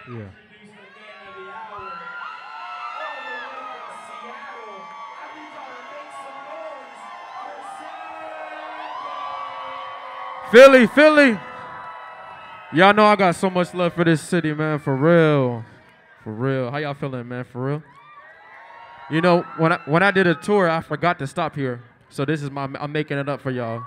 Yeah. Philly, Philly. Y'all know I got so much love for this city, man, for real. For real. How y'all feeling, man, for real? You know, when I did a tour, I forgot to stop here. So this is I'm making it up for y'all.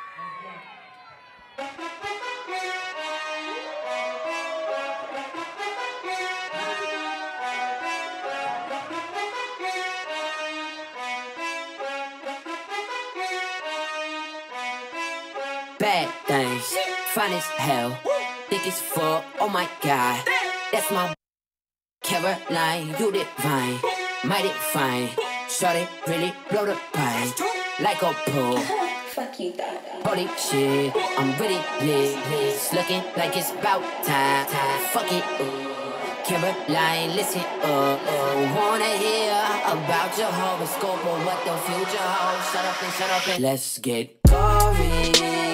Bad things, fine as hell, thick as fuck, oh my god. That's my Caroline, you divine, mighty fine. Shorty really blow the pine, like a pro. Fuck you, dog. Holy shit, I'm really lit. It's looking like it's about time. Fuck it, Caroline, listen up. Wanna hear about your horoscope or what the future holds? Shut up and let's get gory.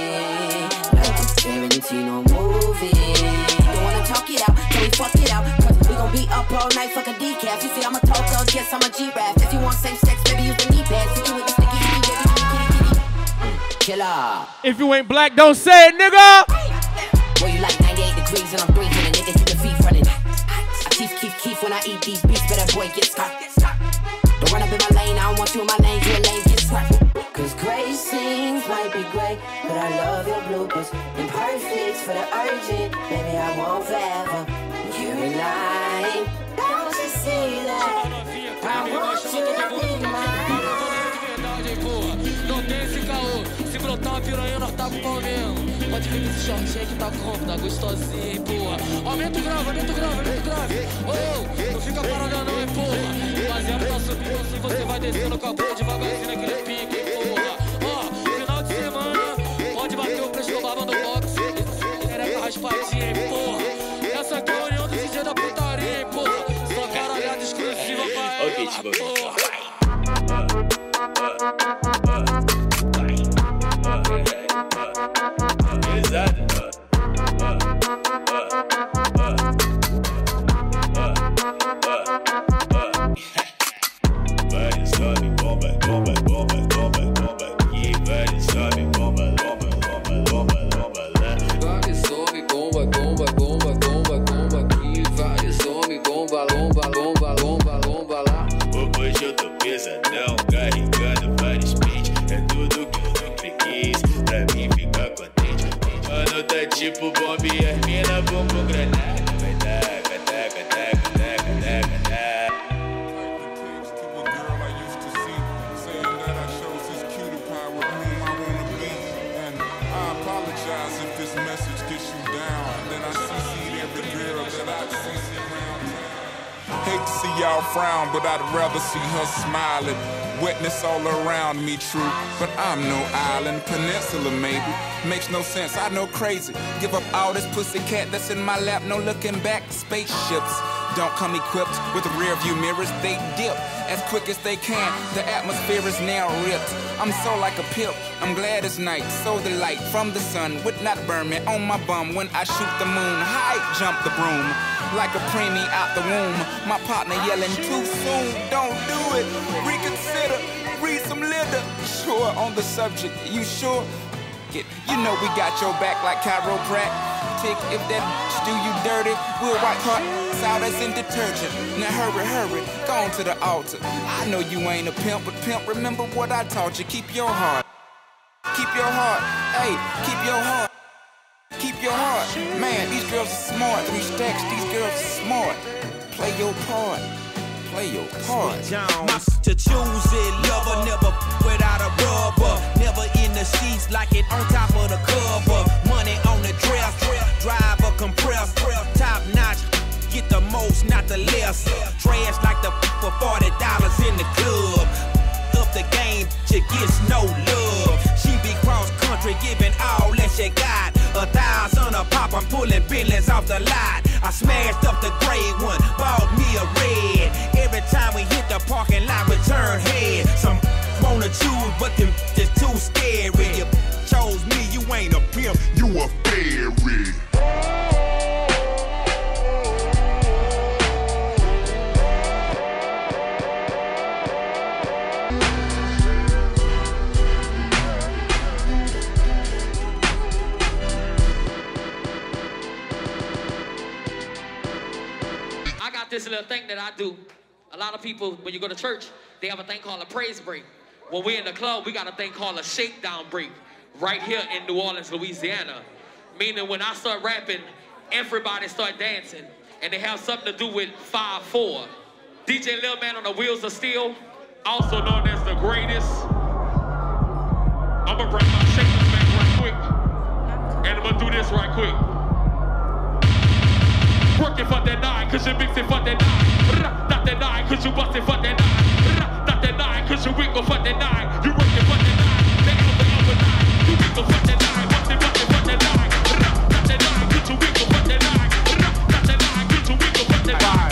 Tarantino movie. Don't wanna talk it out, so we fuck it out. Cause we gon' be up all night, fuck a decaf. You say I'm a tall thug, yes, I'm a G-Rap. If you want same sex, baby, use the knee pads. Stick you with the sticky, baby, killer. If you ain't black, don't say it, nigga. Boy, you like 98 degrees and I'm 300, nigga, keep the feet running. I keep when I eat these beats, but that boy get stuck. Don't run up in my lane, I don't want you in my lane, your lane get stuck. Cause gray scenes might be great, but I love your bloopers. Imperfects for the urgent, baby, I won't forever. Caroline, don't you see that? I want you to be mine. Não tem esse caô, se brotar uma piranha, nós tá com pau mesmo. Pode vir esse shortinho que tá como, tá gostosinho, porra. Aumenta o grave. Oh, não fica parada não, porra. O baseado tá subindo assim, você vai descendo com a porra devagarzinho naquele pique, porra. Ó, final de semana, pode bater o preço do baba do box. Careca raspadinha, hein, porra. Essa aqui é a união do DJ da putaria, hein, porra. Só caralhada exclusiva pra ela, porra. Tipo bomba e as mina bumbum granada. Vai taca, taca, taca, taca, taca, taca. To a girl I used to see, saying that I chose his cutie pie with whom I wanna be. And I apologize if this message gets you down. Then I CC'd every girl that I'd seen around town. Hate to see y'all frown, but I'd rather see her smiling. Wetness all around me, true, but I'm no island, peninsula maybe. Makes no sense, I know crazy. Give up all this pussy cat that's in my lap, no looking back. Spaceships don't come equipped with rear view mirrors, they dip as quick as they can. The atmosphere is now ripped. I'm so like a pimp, I'm glad it's night. So the light from the sun would not burn me on my bum when I shoot the moon. High jump the broom like a preemie out the womb. My partner yelling too soon, don't do it. Reconsider, read some litter. Sure on the subject, you sure? You know we got your back like chiropractic. If that do you dirty, we'll wipe her out as in detergent. Now hurry, go on to the altar. I know you ain't a pimp, but pimp, remember what I taught you. Keep your heart. Keep your heart. Hey, keep your heart. Keep your heart. Man, these girls are smart. 3 stacks, these girls are smart. Play your part. Play your part. To choose it, lover, never without a rubber. Never in the sheets like it on top of the cover. Money on the dress, drive a compressed, top notch. Get the most, not the less. Trash like the for $40 in the club. Up the game, she gets no love. She be cross country, giving all that she got. 1,000 a pop, I'm pulling billions off the lot. I smashed up the gray one, bought me a red. Every time we hit the parking lot, we turn head. Some wanna choose, but them just too scary. You chose me, you ain't a pimp, you a fairy. got this little thing that I do. A lot of people, when you go to church, they have a thing called a praise break. When we're in the club, we got a thing called a shakedown break right here in New Orleans, Louisiana. Meaning when I start rapping, everybody start dancing. And they have something to do with 5-4. DJ Lil Man on the Wheels of Steel, also known as the greatest. I'm gonna bring my shaker back right quick. And I'm gonna do this right quick. Working for that 9, cause you mixing for that 9. Not that 9, cause you busting for that 9. Not that 9, cause you wiggle for that 9. You working for that 9. The elbow 9. You wiggle for that 9. Busting for that 9. Not that 9, cause you wiggle for that 9. Not that 9, cause you wiggle for that 9.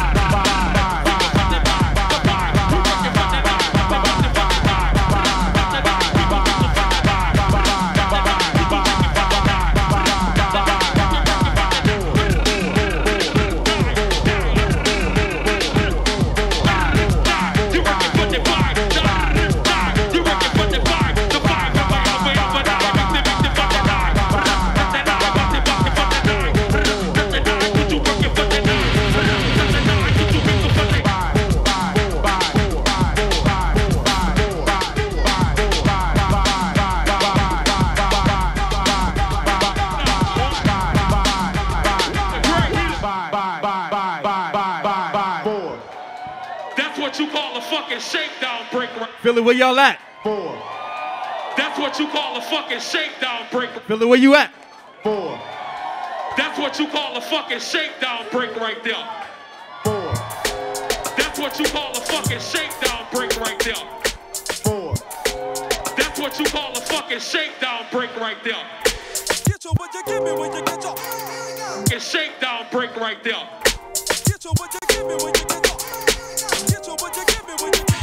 Shakedown break. Philly, where y'all at? 4. That's what you call a fucking shakedown break. Philly, where you at? 4. That's what you call a fucking shakedown break right there. 4. That's what you call a fucking shakedown break right there. 4. That's what you call a fucking shakedown break right there. Get your what you give me when you get your. Fucking shakedown break right there. Get your what you give me when you get your. Get your what you give me when you get your.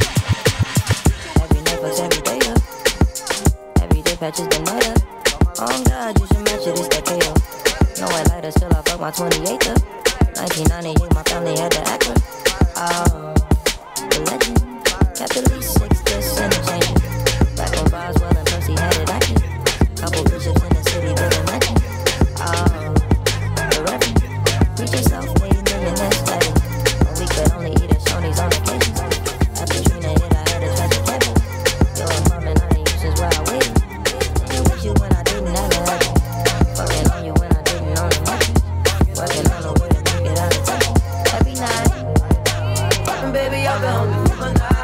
Every night fucks every day up. Every day patches the night up. Oh God, you should match it, it's that KO. No white lighter, still I fuck my 28th up. 1998, my family had the act up. Oh, the legend. Kept at least 6 discs and a change. Back when Boswell and Percy had it active. Couple bishops in the city living legend. Oh, the reverend. Preach yourself, made millionaires steady. When we could only eat at Shoney's on occasions. After Trina hit, I had a tragic cabin. Yo, mom and honey, you just where I waited. You wish you when I didn't have a habit. Fucking on you when I didn't own a mattress. Working on the way to make it out of touch. Every night. And baby, I've been hungry for my night.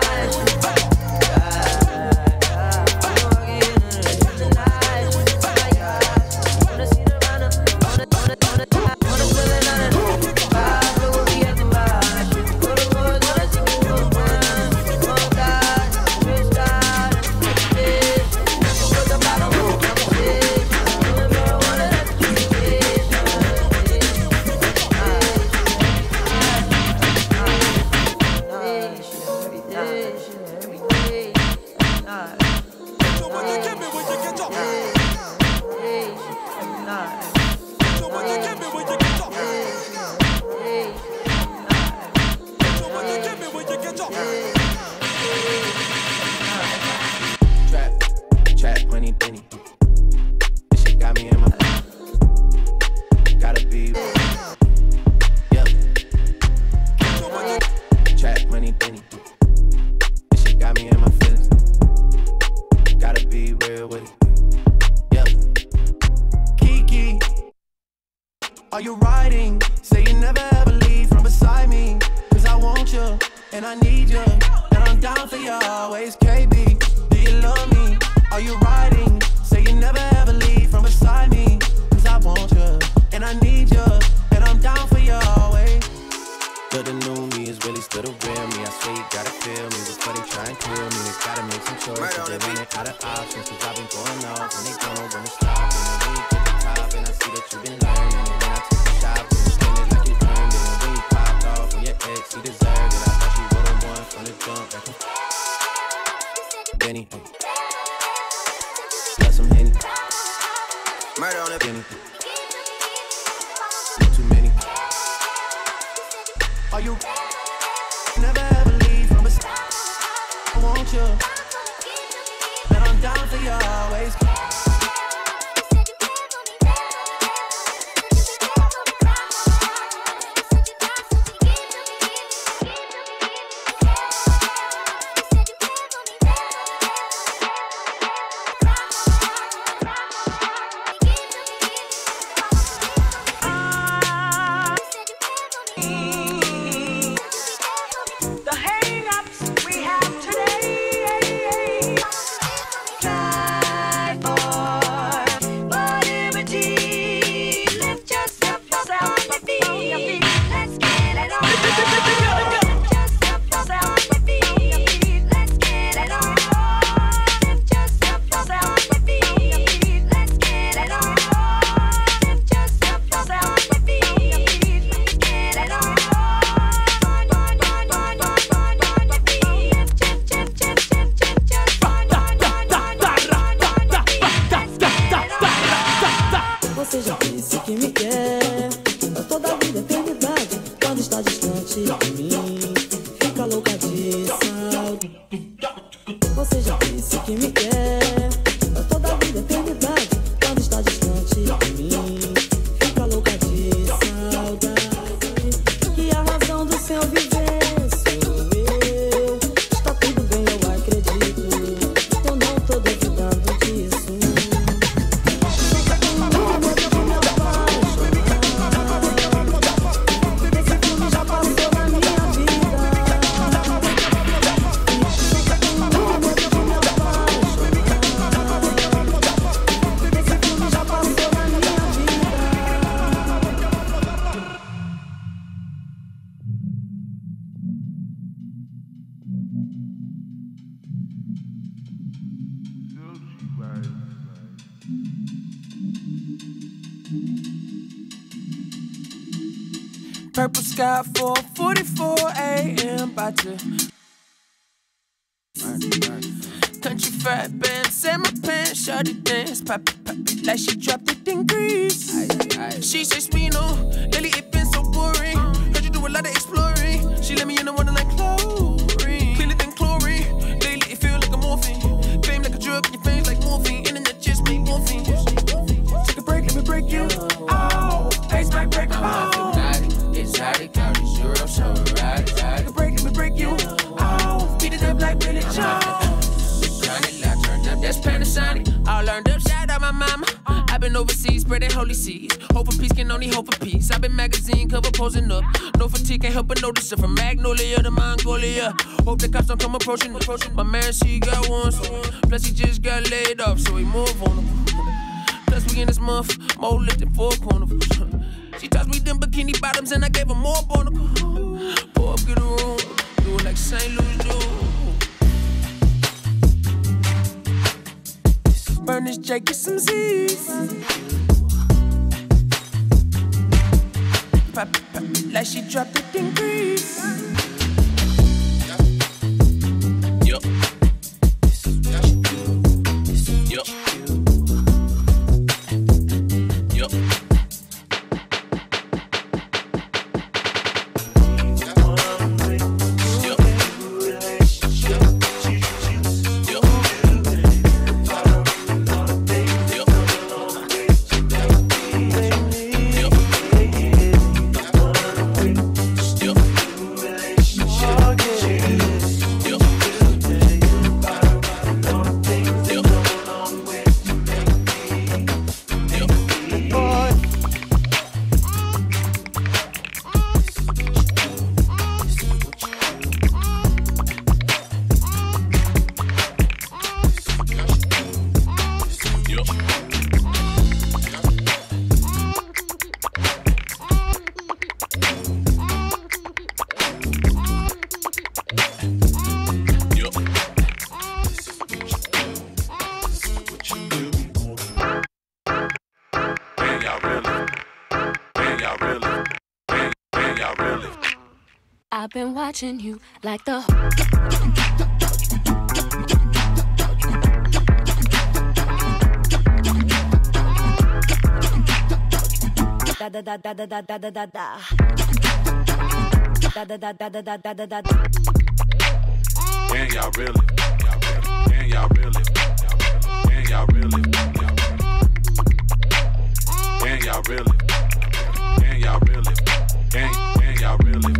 Are you riding? Say you never ever leave from beside me. Cause I want you, and I need you. And I'm down for you always, KB. Do you love me? Are you riding? Say you never ever leave from beside me. Cause I want you, and I need you. And I'm down for you always. But the new me is really still the real me. I swear you gotta feel me before they try and kill me. They gotta make some choices. They're running out of options. Cause I've been going off and they don't know when to stop. And when you get to the top and I see that you've been learning. And when I take a shot, and you spend it like you earned it. And when you popped off on your ex, he deserved it. I thought you would've won from the jump. Benny, got some Henny. Murder on the Benny. Too many. Are you never ever leave from us? I want you, and I'm down for you always. Purple sky 4:44 a.m. About to country fat band, set my pants, shawty dance, pop it like she dropped it in Greece. She says me no, lately it been so boring. Heard you do a lot of exploring. She let me in the water like chlorine, cleaner than chlorine. Lately it feel like a morphine, fame like a drug, your face like morphine. Internet just make morphine. Take a break, let me break you. Oh, face back, break my heart. Exotic, all these Europe, so right. Take a break, let me break you. Oh, beat it up like Billy Joe. That's Panasonic. All learned up, shout out my mama. I've been overseas, spreading holy seeds. Hope for peace can only hope for peace. I've been magazine cover posing up. No fatigue, can't help but notice it. From Magnolia to Mongolia. Hope the cops don't come approaching. My man, she got one. Plus he just got laid off, so he more vulnerable. Plus we in this month, more lit than four corners. She tossed me them bikini bottoms and I gave her more barnacle. Pour up, get a room, do it like St. Louis do. Burn this J, get some Z's. Pop it like she dropped it in Greece. Yup. Yup. Yup. I've been watching you like the da da da da da da da da da da da da da da da da da da. Can y'all really? Can y'all really? Can y'all really? Can y'all really? Can y'all really? Can y'all really?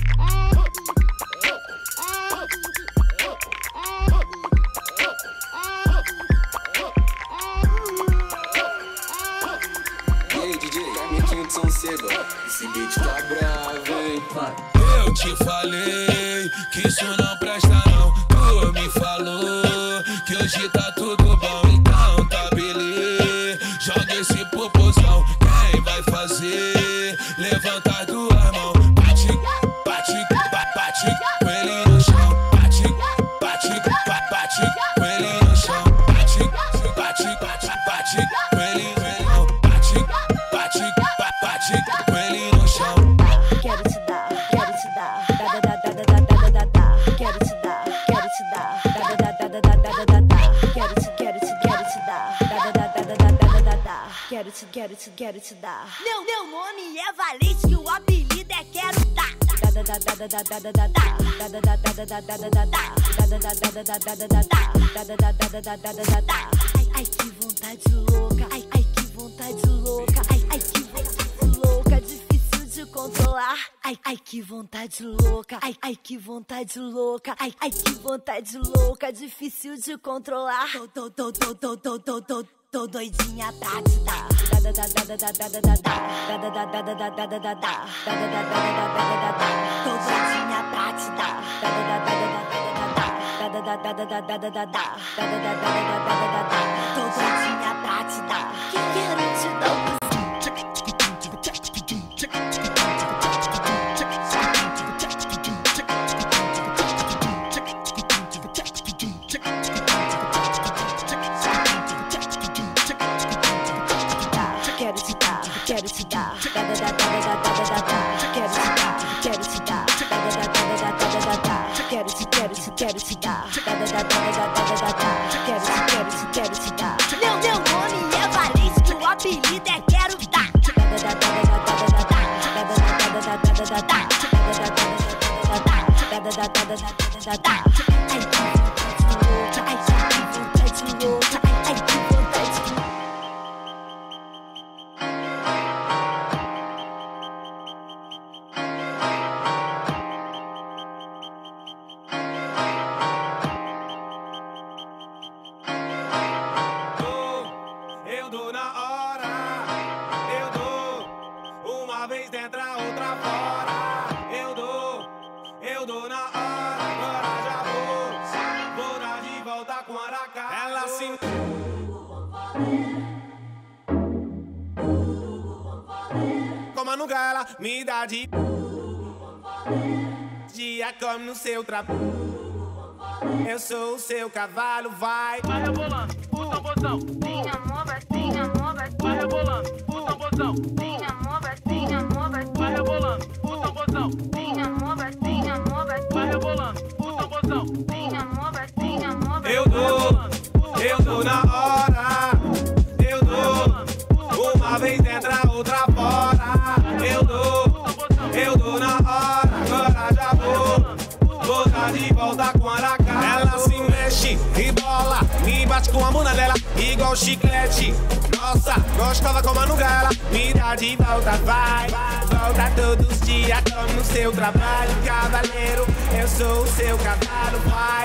Esse beat tá bravo, hein? Eu te falei que isso não presta não. Tu me falou que hoje tá tudo bom. Então tá beleza, joga esse popozão. Quem vai fazer? Levanta as duas mãos. Bate, bate, bate com ele no chão. Bate, bate, bate com ele no chão. Bate, bate, bate, bate com ele no chão. Bate, bate, bate com ele no chão. Quero te dar, da da da da da da da da da. Quero te dar, da da da da da da da da da. Quero te dar, da da da da da da da da da. Quero te dar. Meu nome é Valente e o apelido é Quero Dar. Da da da da da da da da da. Da da da da da da da da da. Da da da da da da da da da. Da da da da da da da da da. Ai que vontade louca, ai que vontade louca, ai que vontade louca, difícil de controlar. Ai que vontade louca, ai que vontade louca, ai que vontade louca, difícil de controlar. Tô doidinha pra te dar. Da da da da da da da da da. Da da da da da da da da da. Da da da da da da da da da. Tô doidinha pra te dar. Da da da da da da da da. Da da da da da da da da. Da da da da da da da. Tô doidinha pra te dar. Que quero te dar. Quero te dar, da da da da da da da da. Quero te Quero te dar. Meu nome é Valente, o apelido é Quero Dar. Eu dou na hora, eu dou. Uma vez dentro, a outra fora. Eu dou na hora, agora já vou dar de volta com a Aracá. Ela se... Como nunca ela me dá de... Dia come no seu trabalho. Eu sou o seu cavalo, vai. Vai rebolando, o tamborzão. Vem amor, Vai rebolando, o tamborzão. vem amor, Vai rebolando, o tamborzão. vem amor, Vai rebolando, o tamborzão. vem amor, Eu dou na hora, eu dou. Uma vez dentro, a outra fora. Eu dou na hora, agora já vou dar de volta com a Aracá. Ela se mexe, rebola, me bate com a bunda dela, igual chiclete. Nossa, gostosa como a Nugala, me dá de volta, vai. Volta todos os dias, como no seu trabalho. Cavaleiro, eu sou o seu cavalo, vai.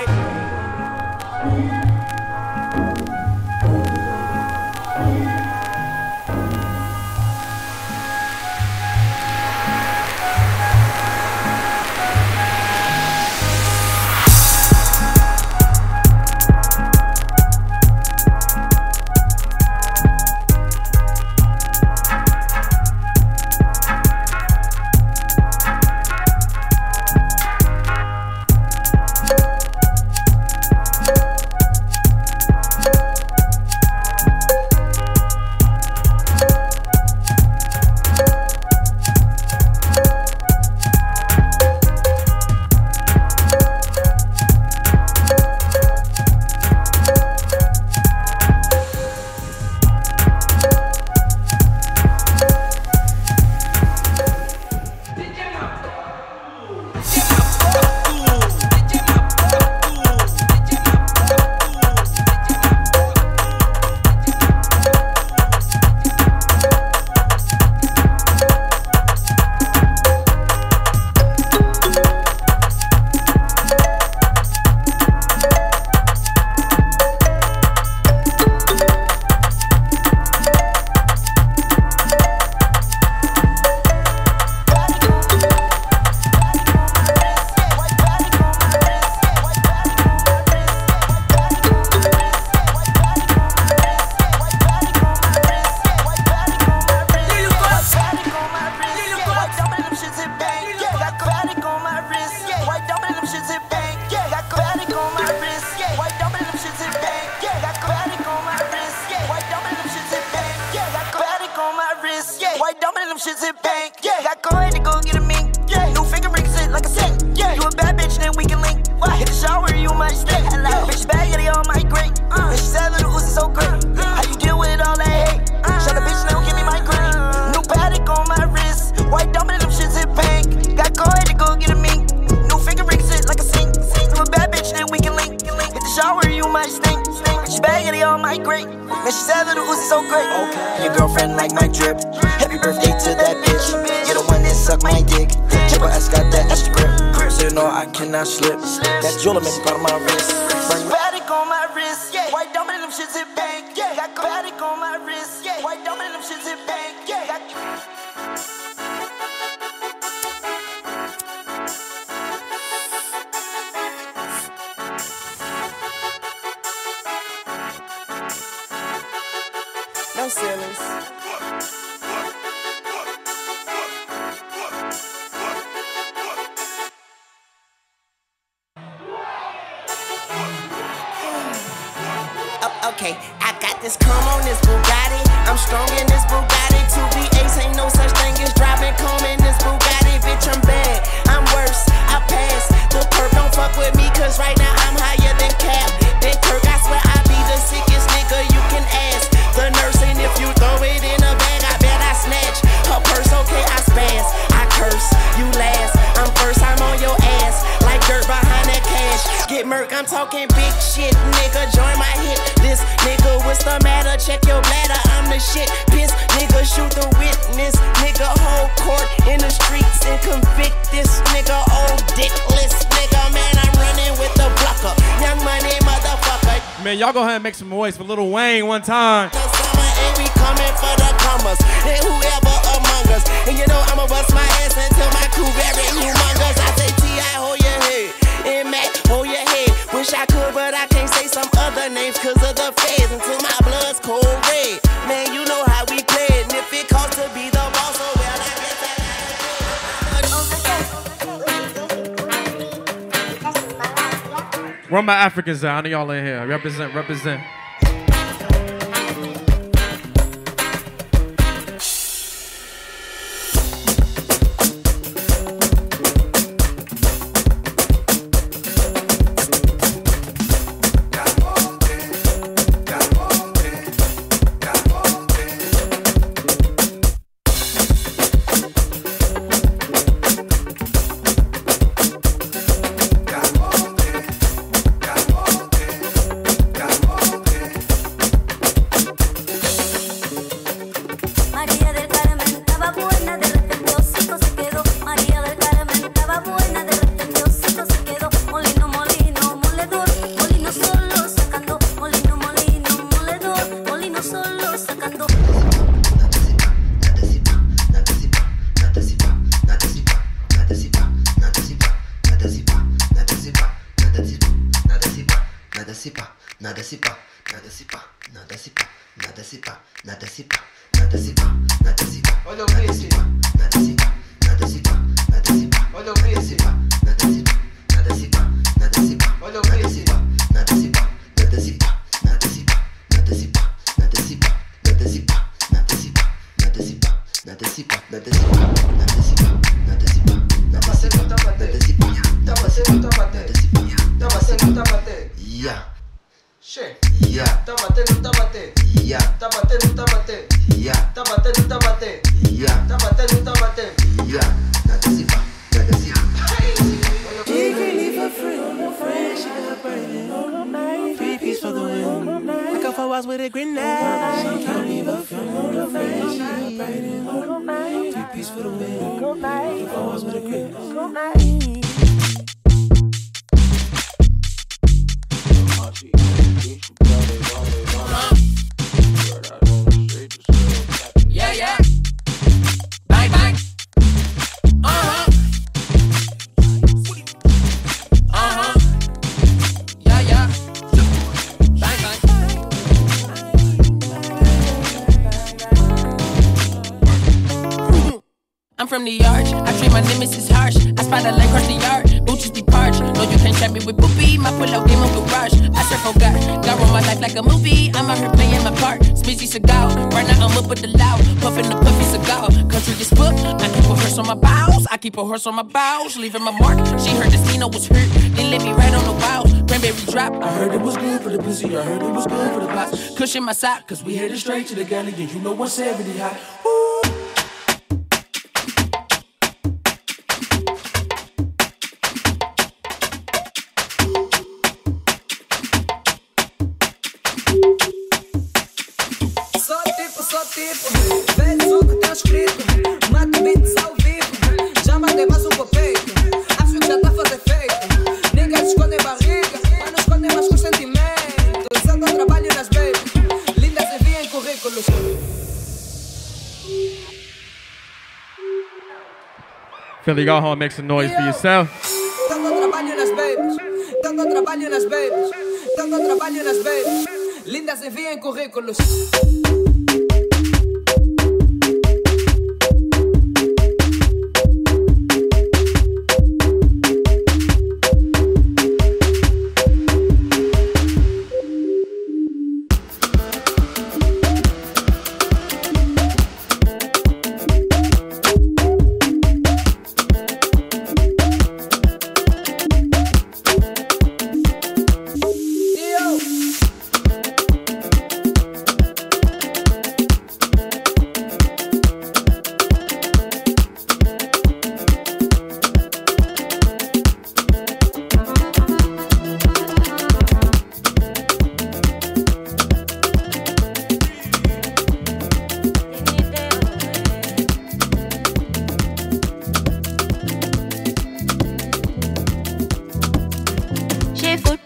Shits in bank, yeah. Got coin to go get a mink, yeah. New finger ring sit like a sink, yeah. You a bad bitch, then we can link. Hit the shower, you might stink. Bitch bag, yeah, they all might great. And she said little Uzi so great. How you deal with all that hate? Shut a bitch, now give me my green. New Patek on my wrist, white dumping them shits in bank. Got coin to go get a mink. New finger ring sit like a sink. You a bad bitch, then we can link. Hit the shower, you might stink. Bitch bag, yeah, they all might great. And she said little Uzi so great. Your girlfriend like my drip. Happy birthday to that bitch. You're the one that suck my dick. Triple S got that extra grip. So you know I cannot slip. That jeweler make me part of my wrist. Patek on my wrist, yeah. White dumping them shits in bank, yeah. Got Patek on my wrist, yeah. White dumping them shits in bank, yeah. No ceilings. Okay, I got this calm on this Bugatti. I'm strong in this Bugatti. 2V8 ain't no such thing as driving calm in this Bugatti. Bitch, I'm bad, I'm worse, I pass. The perp don't fuck with me, cause right now I'm higher than Merc, I'm talking big shit, nigga. Join my hit list, nigga. What's the matter? Check your bladder, I'm the shit. Piss, nigga, shoot the witness, nigga. Hold court in the streets and convict this nigga. Old dickless, nigga. Man, I'm running with the blocker. Young money, motherfucker. Man, y'all go ahead and make some noise for Lil Wayne one time. And we coming for the commas, and whoever among us. And you know I'ma bust my ass until my crew very humongous. I say T.I. hold your head, and Mac hold your head. Wish I could, but I can't say some other names cause of the feds until my blood's cold red. Man, you know how we play it, and if it costs to be the boss, oh well, I guess Where my Africans at? I know y'all in here. Represent, represent. From the arch, I treat my nemesis harsh. I spot a light across the yard, Booches be parched. No, you can't trap me with Boopy. My pull-out game on garage. I surf on God, got on my life like a movie. I'm out here playing my part. Smizzy cigar, right now I'm up with the loud, puffing the puffy cigar. Country gets booked, I keep a horse on my bows. I keep a horse on my bows, leaving my mark. She heard this Nino was hurt, then let me right on the wild. Cranberry drop, I heard it was good for the pussy. I heard it was good for the box. Cushion my sock, cause we headed straight to the galley. And you know 170 high. Woo. Vê só que tá escrito, mato beats ao vivo. Já mandei mais um pro peito, acho que já tá a fazer feito. Niggas escondem barriga, mas não escondem mais com os sentimentos. Eu dou trabalho nas babies, lindas enviem currículos. Philly, go home, make some noise for yourself. Eu dou trabalho nas babies, eu dou trabalho nas babies, eu dou trabalho nas babies. Lindas enviem currículos.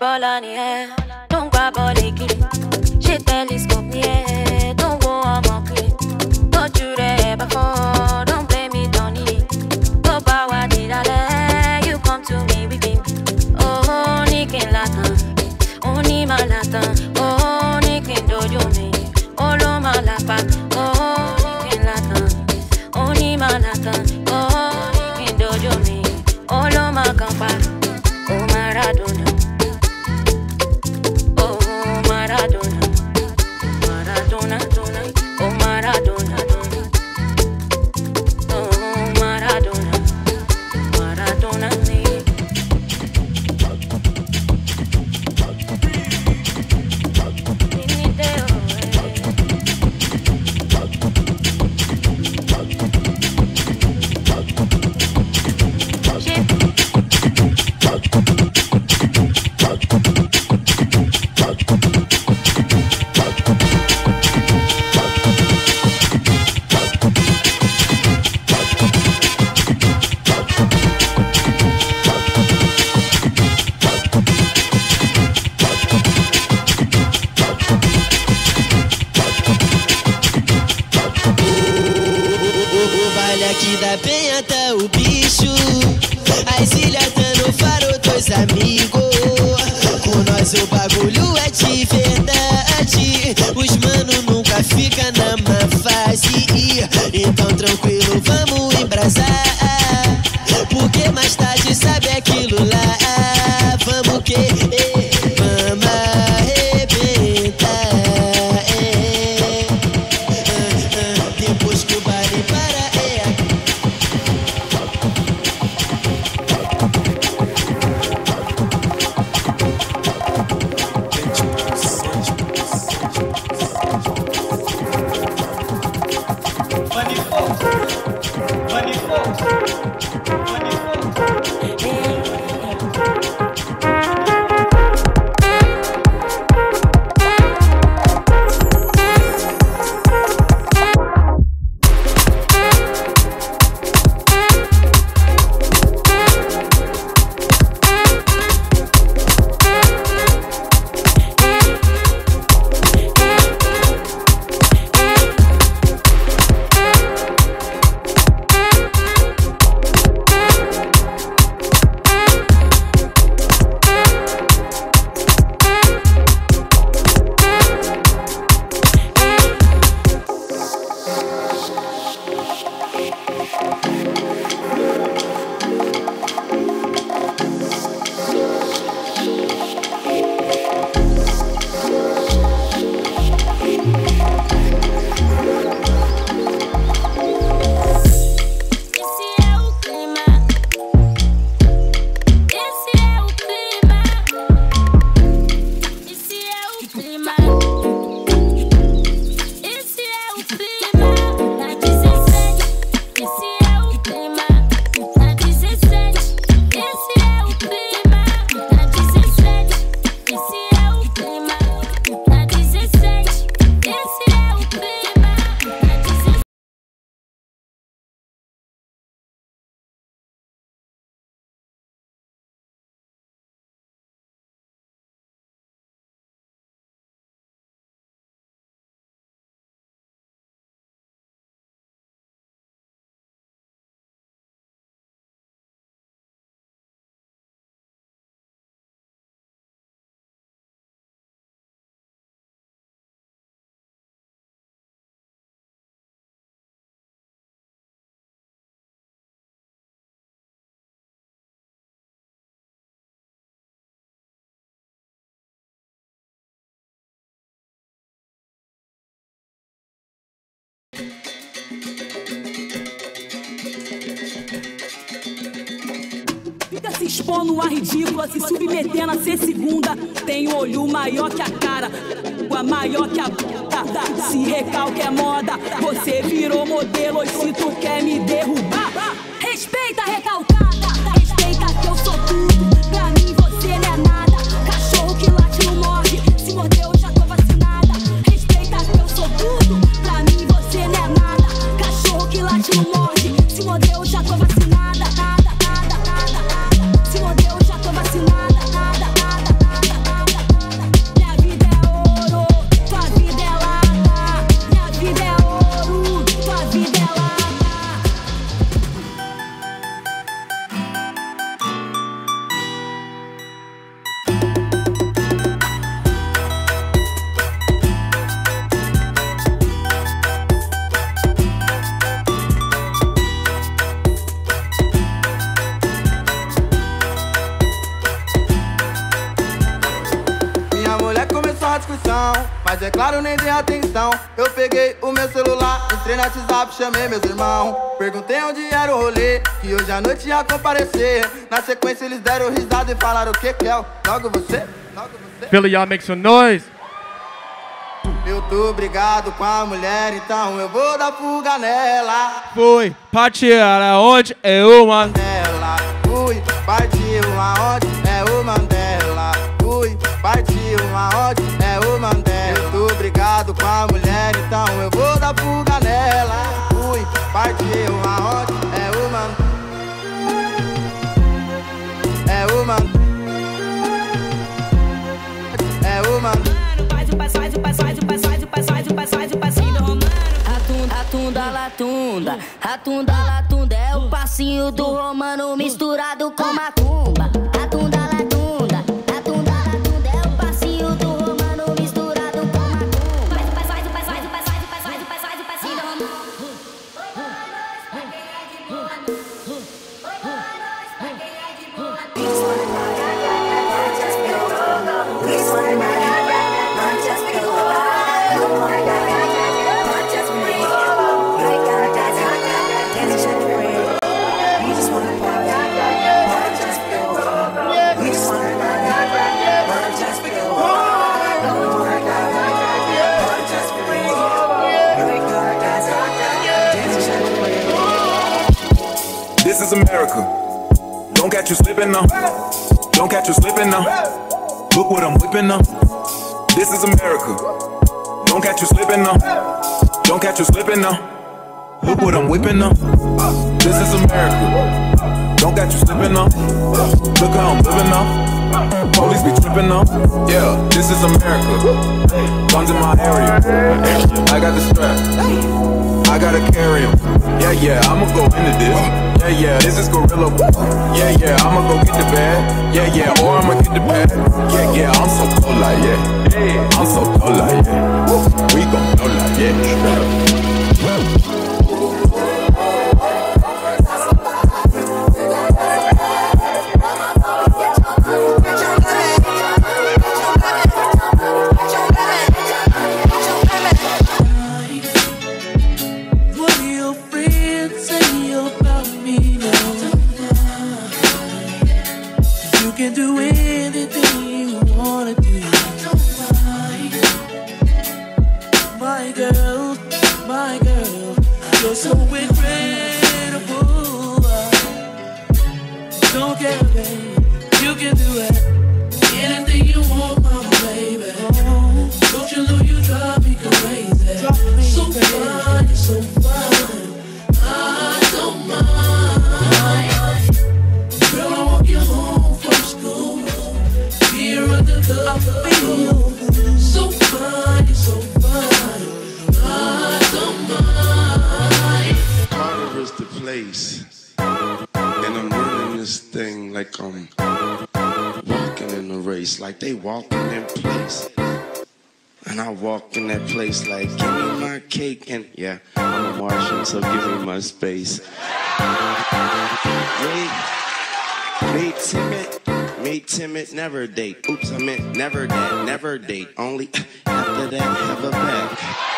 Bolani, don't grab all the key. She telescope, yeah, don't go on my way. Don't you there before, don't blame me, don't need. Go power, did I let you come to me with him? Oh, Nikin Latan, oh, Nima Latan, oh, Nikin Dojo me, oh, Loma Lapa, oh, Nikin Latan, oh, Nima Latan, oh, Nikin Dojo me, oh, Loma Kampa, oh, Maradona. Aqui da Penha tá o bicho, as ilhas tá no faro, dois amigos. Com nós o bagulho é de verdade, os mano nunca fica na má fase. Então tranquilo, vamos embrasar, porque mais tarde sabe aquilo lá. Vamos que, vamos arrebentar, depois que o baile para. Fica se expondo a ridícula, se submetendo a ser segunda. Tem olho maior que a cara, a maior que a bunda. Se recalque é moda, você virou modelo. E se tu quer me derrubar, respeita a recalcada, respeita que eu sou tudo. Pra mim você não é nada, cachorro que late não morre. Se mordeu já tô vacinada. Respeita que eu sou tudo. Pra mim você não é nada, cachorro que late não morre. Se mordeu já tô vacinada. Se mordeu já tô vacinada. Mas é claro, nem dei atenção. Eu peguei o meu celular, entrei no WhatsApp, chamei meus irmãos. Perguntei onde era o rolê, que hoje à noite ia comparecer. Na sequência eles deram risada e falaram o que é? Logo você? Philly, y'all make some noise. Eu tô brigado com a mulher, então eu vou dar fuga nela. Fui, partiu aonde é o Mandela. Fui, partiu aonde é o Mandela. Fui, partiu aonde é o Mandela. Eu tô brigado com a mulher, então eu vou dar fuga nela. Fui, partiu aonde é o Mandela. É o Mandela. É o Mandela. Faz o passinho do Romano. Ratunda, latunda. Ratunda, latunda. É o passinho do Romano misturado com macumba. Ratunda, latunda. Ratunda, latunda. É o passinho do Romano misturado com macumba. Faz o passinho do Romano. This is America. Don't catch you slipping now. Don't catch you slipping now. Look what I'm whipping now. This is America. Don't catch you slipping now. Don't catch you slipping now. Look what I'm whipping now. This is America. Don't catch you slipping now. Look how I'm living now. Police be tripping now. Yeah, this is America. Guns in my area. I got the strap. I gotta carry 'em. Yeah, I'ma go into this. Yeah, this is gorilla. Yeah, I'ma go get the bag. Yeah, or I'ma get the bag. Yeah, I'm so cold like yeah. I'm so cold like yeah. We gon' go like yeah. Like they walking in place, and I walk in that place like, give me my cake, and yeah, I'm a Martian, so give me my space. Me timid, never date. Oops, I meant never that, never date. Only after that, have a back.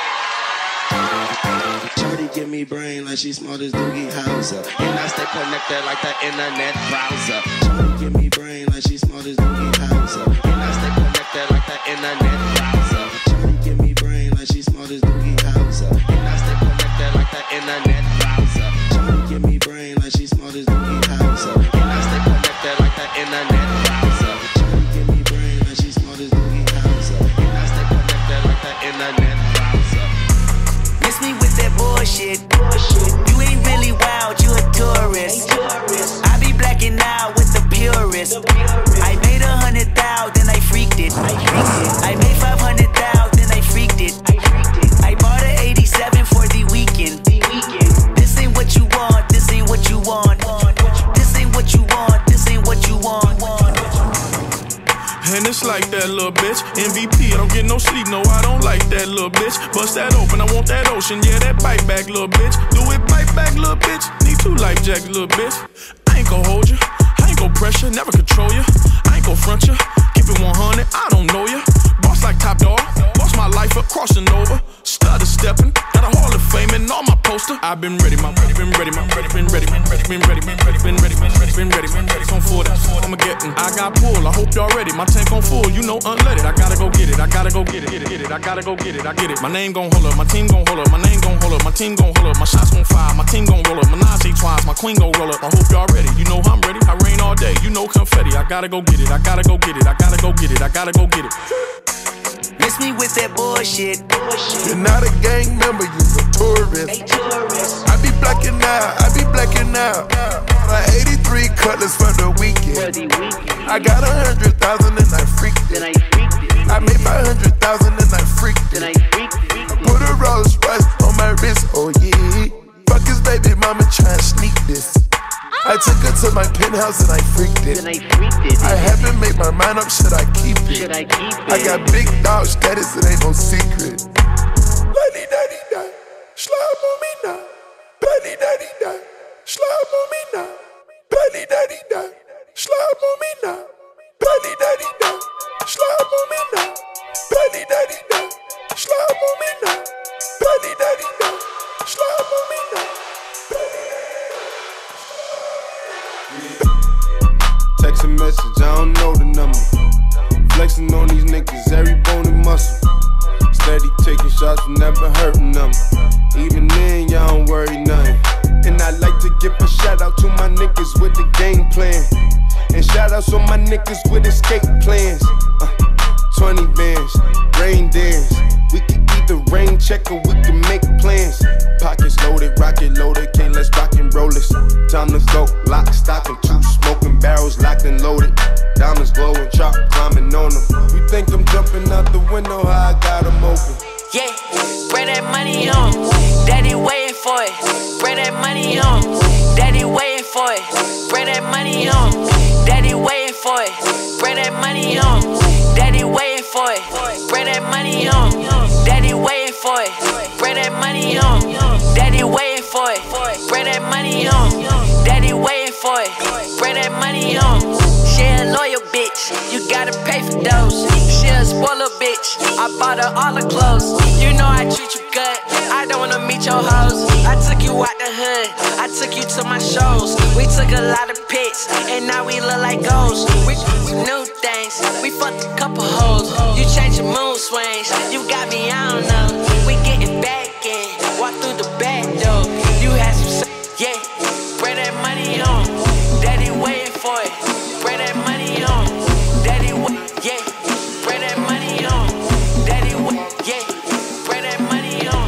Shorty give me brain like she smart as Doogie Howser, and I stay connected like the internet browser. Shorty give me brain like she smart as Doogie Howser, and I stay connected like the internet browser. Shorty give me brain like she smart as Doogie Howser, and I stay connected like the internet browser. Shorty give me brain like she smart as Doogie Howser, and I stay connected like the internet browser. Shorty give me brain like she smart as Doogie Howser, and I stay connected like the internet browser. Miss me with that bullshit. You ain't really wild, you a tourist. I be blacking out with the purist. I made 100,000, then I freaked it. I made 500,000, I freaked it. I bought an 87 for the weekend. This ain't what you want, this ain't what you want. This ain't what you want, this ain't what you want. And it's like that little bitch. MVP, I don't get no sleep, no, I don't like that little bitch. Bust that open, I want that ocean, yeah, that bite back, little bitch. Do it, bite back, little bitch. Need 2 life jacks, little bitch. I ain't gon' hold you, I ain't gon' pressure, never control you. I ain't gon' front you, keep it 100, I don't know you. Boss like Top Dog, boss my life up, crossing over. Stutter stepping, got a Hall of Fame and all my poster. I've been ready, been ready, on 40. I'ma get it. I got pull, I hope y'all ready. My tank on full, you know unleaded. I gotta go get it, I gotta go get it, I gotta go get it, I get it. My name gon' hold up, my team gon' hold up, my name gon' hold up, my team gon' hold up, my shots gon' fire, my team gon' roll up, my Nazi twice, my queen gon' roll up. I hope y'all ready, you know I'm ready. I rain all day, you know confetti. I gotta go get it, I gotta go get it, I gotta go get it, I gotta go get it. Miss me with that bullshit. You're not a gang member, you're a tourist. I be blacking out, My 83 cutlass for the weekend. I got 100,000 and I freaked it. I made 500,000 and I freaked it. Put a Rolls Royce on my wrist, oh yeah. Fuck his baby mama tryna sneak this. I took her to my penthouse and I freaked it. I haven't made my mind up, should I keep it? I got big dog status, it ain't no secret. Lady daddy da, slap on me now. Belly daddy da, slap on me now. Belly daddy da, slap on me now. Belly daddy da, slap on me now. Belly daddy da, slap on me now. Belly daddy da, slap on me now. Text a message, I don't know the number. Flexing on these niggas, every bone and muscle. Steady taking shots, never hurting them. Even then, y'all don't worry nothing. And I like to give a shout out to my niggas with the game plan. And shout outs on my niggas with escape plans. 20 bands, rain dance. We can either rain check or we can make plans. Pockets loaded, rocket loaded, can't let's rock and roll this. Time to go, lock, stock, and two smoking barrels locked and loaded. Diamonds glowing, chop climbing on them. We think I'm jumping out the window, how I got them open. Yeah, bring that money on. Daddy waiting for it. Bring that money on. Daddy waiting for it. Bring that money on. Daddy waiting for it. Bring that money on. Daddy waiting for it. Bring that money on. Daddy waiting for it. Bring that money on. Daddy waiting for it. Bring that money on. Daddy waiting for it. Bring that money on. She a loyal bitch. You gotta pay for those. She a spoiler bitch. I bought her all the clothes. You know I treat you good. I don't wanna meet your hoes. I took you out the hood. I took you to my shows. We took a lot of pics, and now we look like ghosts. We new things. We fucked a couple hoes. You changed your mood swings. You got me, I don't know. We getting back in. Walk through the back door. You had some yeah. Bring that money on. Daddy waiting for it. Bring that money on. Daddy yeah. Bring that money on. Daddy yeah. Bring that money on.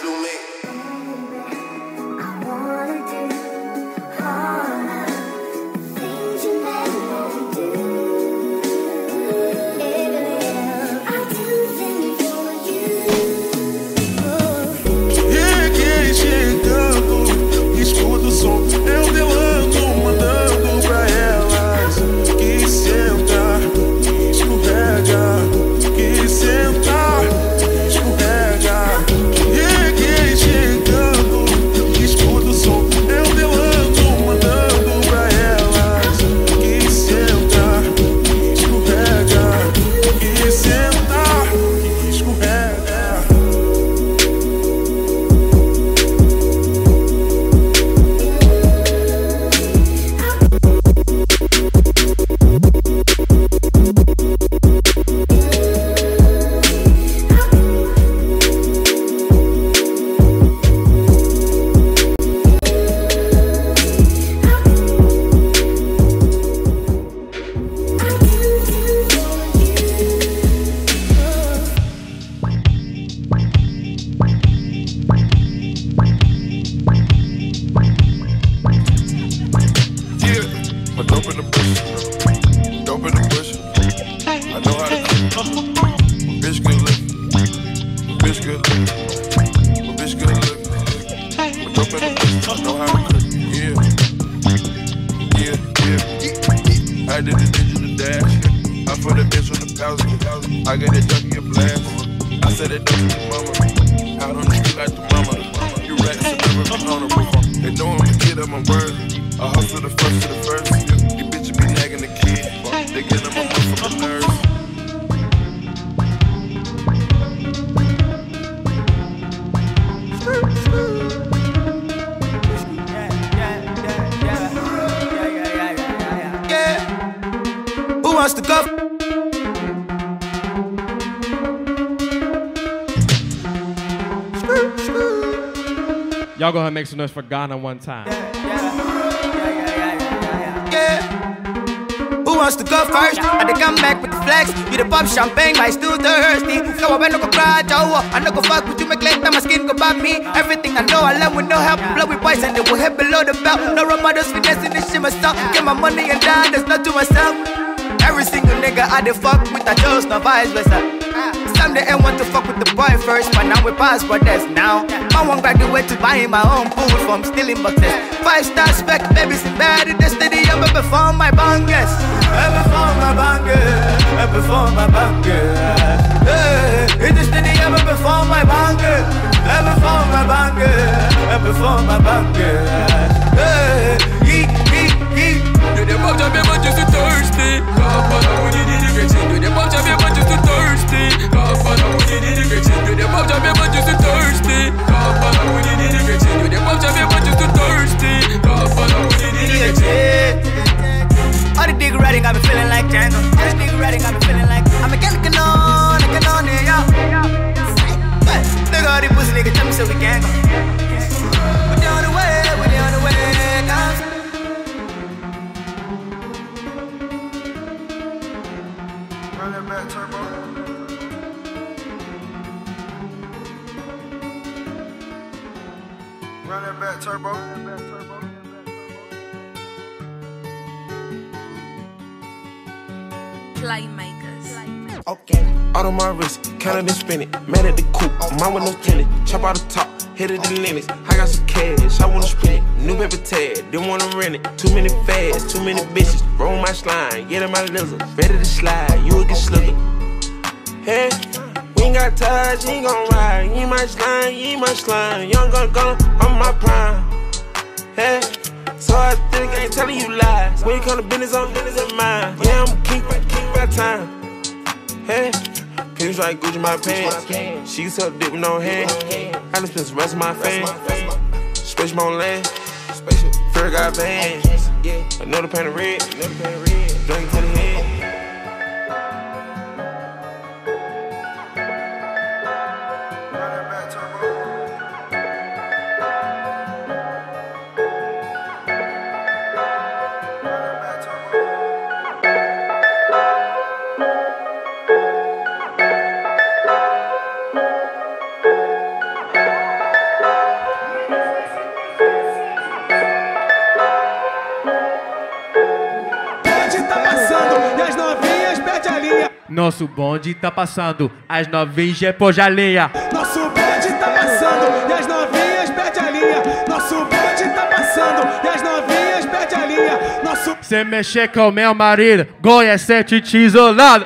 Y'all go ahead and make some noise for Ghana one time. Who wants to go first? I dey come back with the flex. You the pop champagne, but I still thirsty. So I no go cry, I no go fuck with you, make like that my skin go by me. Everything I know, I love with no help. Blow with boys and they will hit below the belt. No role models, finesse in this shit myself. Get my money and die, there's not to myself. Every single nigga I dey fuck with, I chose no vice versa. Some the end want to fuck with the boy first, but now we pass brothers now. I won't graduate to buying my own food from stealing boxes. 5-star spec, babies in bed in the stadium, I perform my bangers. I perform my bangers. I perform my bangers. In the stadium, I perform my bangers. I perform my bangers. I perform my bangers. Do the pop jam, but just too thirsty. God, but I wouldn't need to get in. Do the pop jam, but just too thirsty. God, but I wouldn't need to get in. Do the pop jam, but just too thirsty. God, but I wouldn't need to get in. Do the pop jam, but just too thirsty. God, but I wouldn't need to get in. All the dick riding, I be feeling like Django. All the dick riding, I be feeling like I'm a getting on, yeah. Look all these pussy niggas tell me so we can't go. We're on the way, we're on the way, guys. Run that back, turbo. Run that back, turbo. Playmakers. Okay. Out on my wrist, counted and spin it. Mad at the coupe, mine with no tenant. Chop out the top, hit it the limits. I got some cash, I wanna spend it. New paper tag, didn't wanna rent it. Too many fads, too many bitches. Roll my slime, get in my lizard. Ready to slide, you will get slicker. Hey, we ain't got ties, you ain't gon' ride. You ain't my slime, you ain't my slime. Young gun, I'm my prime. Hey, so I think I ain't telling you lies. When you come to business, on business of mine. Yeah, I'm king by time. Hey, pinch like Gucci my pants. She suck dick with no hand. I just spent the rest of my fame. Space my own land. Fear got bands. Another pan of red. Drink to the head. Nosso bonde tá passando, as novinhas é pôr a linha. Nosso bonde tá passando e as novinhas pede a linha. Nosso bonde tá passando e as novinhas pede a linha. Nosso... Cê mexer com meu marido, ganha 7 tijoladas.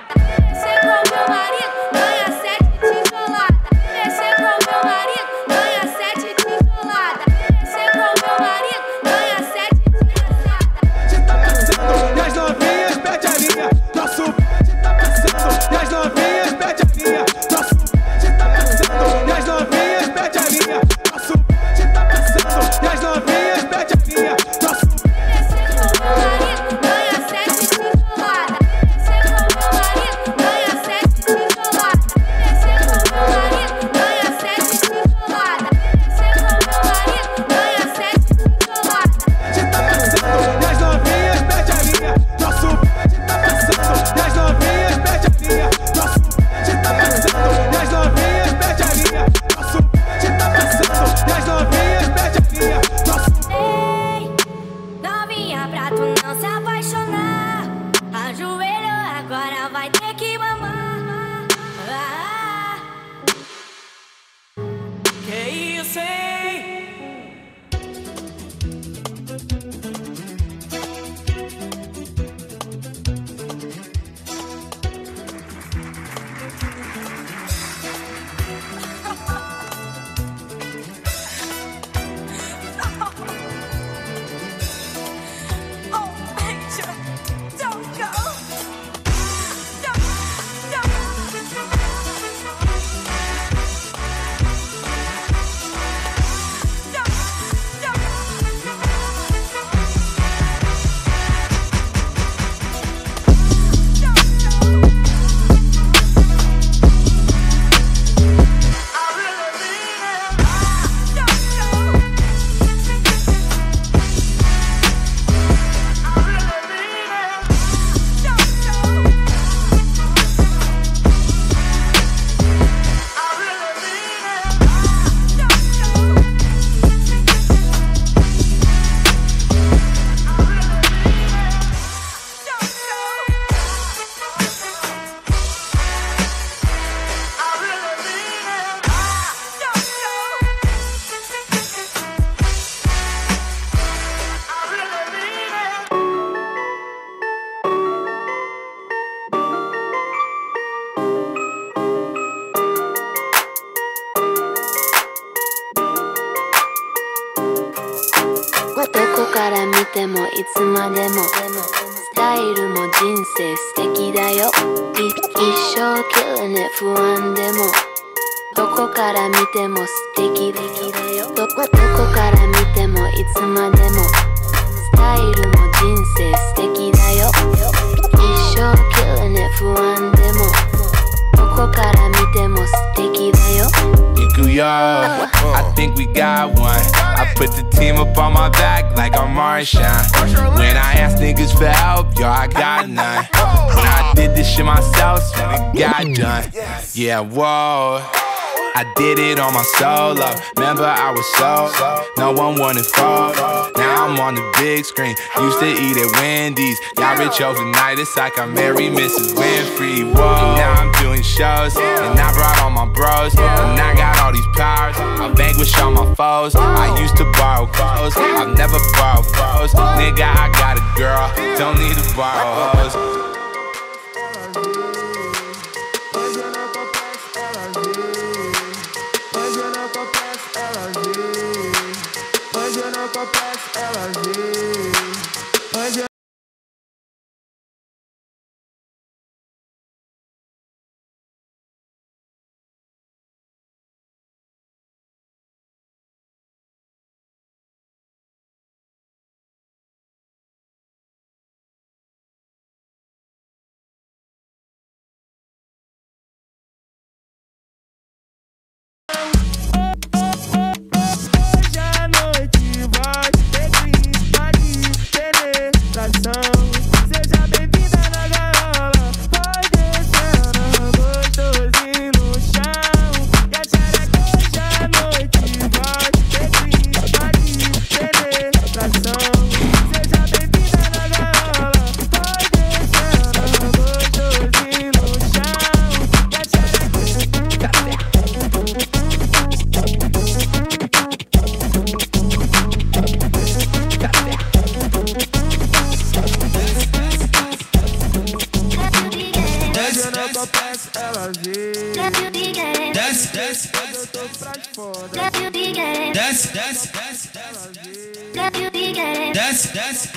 I think we got one. I put the team up on my back like I'm Marshawn. When I ask niggas for help, yo, I got none. When I did this shit myself, when it got done. Yeah, whoa. I did it on my solo. Remember I was so no one wanted photo. Now I'm on the big screen. Used to eat at Wendy's. Got rich overnight. It's like I married Mrs. Winfrey. Whoa. And now I'm doing shows, and I brought all my bros, and I got all these powers. I vanquish all my foes. I used to borrow clothes. I've never borrowed clothes. Nigga, I got a girl. Don't need to borrow hoes. eu tô peço, ela vê. Desce, desce, Eu tô pra fora. desce, desce, desce, Desce, desce, desce, desce, desce,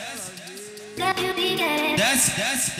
desce,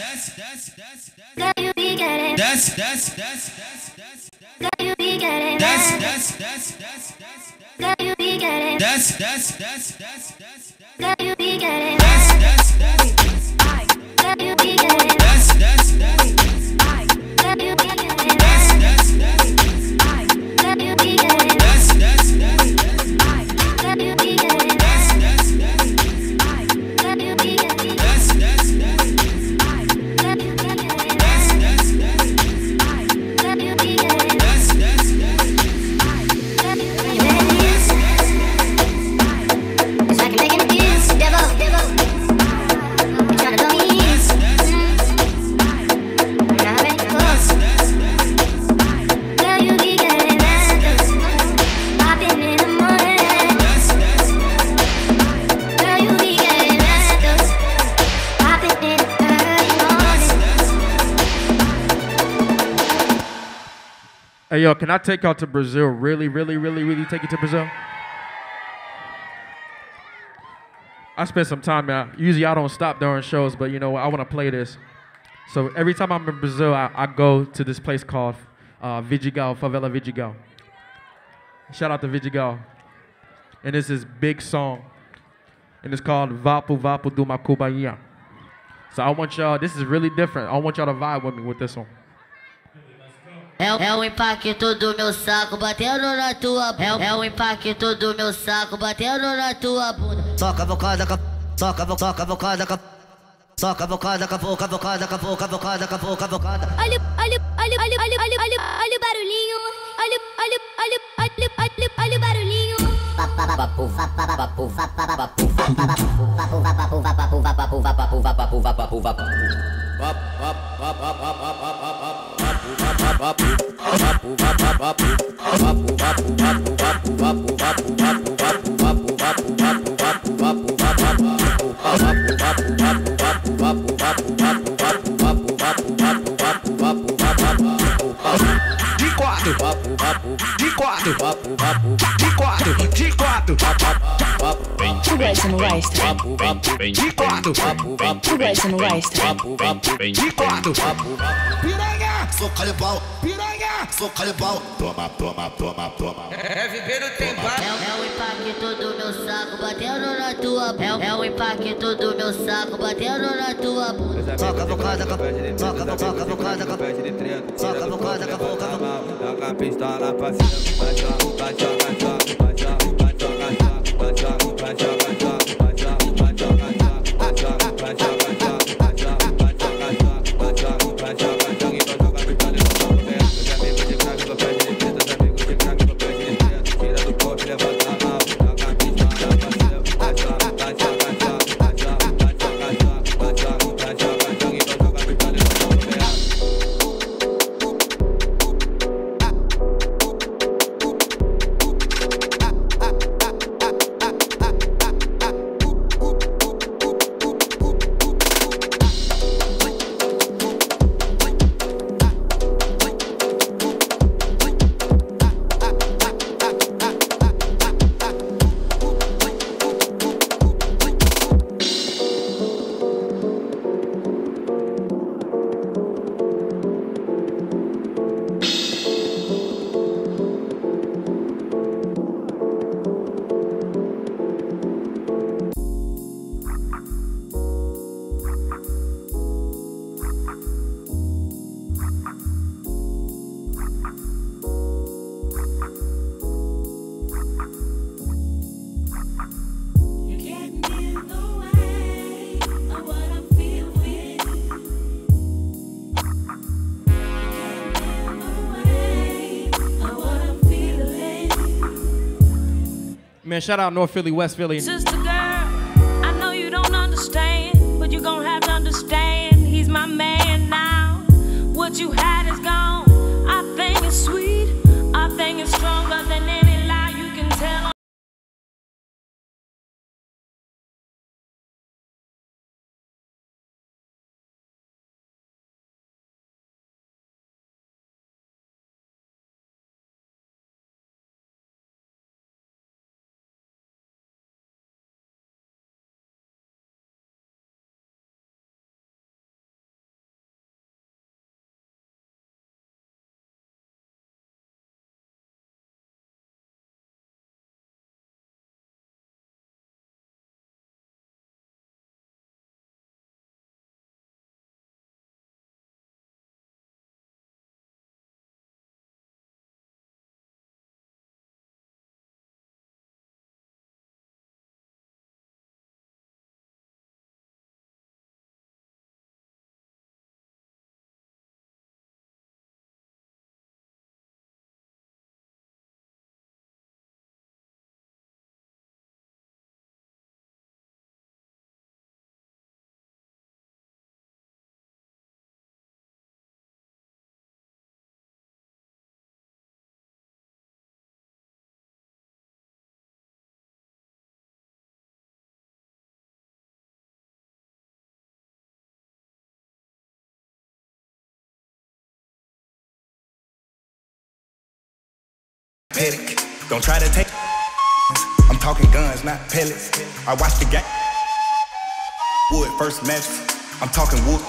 Hey, yo, can I take y'all to Brazil? Really take you to Brazil? I spent some time there. Usually I don't stop during shows, but you know what? I want to play this. So every time I'm in Brazil, I go to this place called Vidigal, Favela Vidigal. Shout out to Vidigal. And it's this big song. And it's called Vapo Vapo do Macubainha. So I want y'all, this is really different. I want y'all to vibe with me with this one. É o impacto do meu saco batendo na tua bunda. É o impacto do meu saco batendo na tua bunda. Soca a bocada, soca a bocada, soca a bocada, boca, bocada, boca, bocada, boca, bocada. Olha o barulhinho. Olha o barulhinho. Tu gosta, não gosta? De quatro. Tu gosta, não gosta? De quatro. Piranha! Soca-lhe pau! Piranha! Soca-lhe pau! Toma, toma, toma, toma. É viver no tempo. É o impacto do meu saco batendo na tua bunda. É o impacto do meu saco batendo na tua bunda. Soca a bocada, soca a bocada, soca a bocada, boca, bocada. Joga a pistola pra cima, vai joga, vai joga, vai joga, vai joga, vai joga, vai joga, vai joga, vai joga, vai joga, vai joga, vai joga, vai joga, vai joga, vai joga, joga e vai jogar pistola e não pega. Os amigos de crack, tô pé de treta, os amigos de crack, tô pé de treta. Tira do corpo, levanta a mão, joga a pistola pra cima, vai joga, vai joga, vai joga, vai joga, vai joga, vai joga, joga e vai jogar pistola e não pega. Man, shout out North Philly, West Philly. Sister girl, I know you don't understand, but you gon' have to understand. He's my man now. What you had is gone. I think it's sweet. I think it's stronger than any lie you can tell. petty. Don't try to take. I'm talking guns, not pellets. I watch the game. Wood first match. I'm talking wood.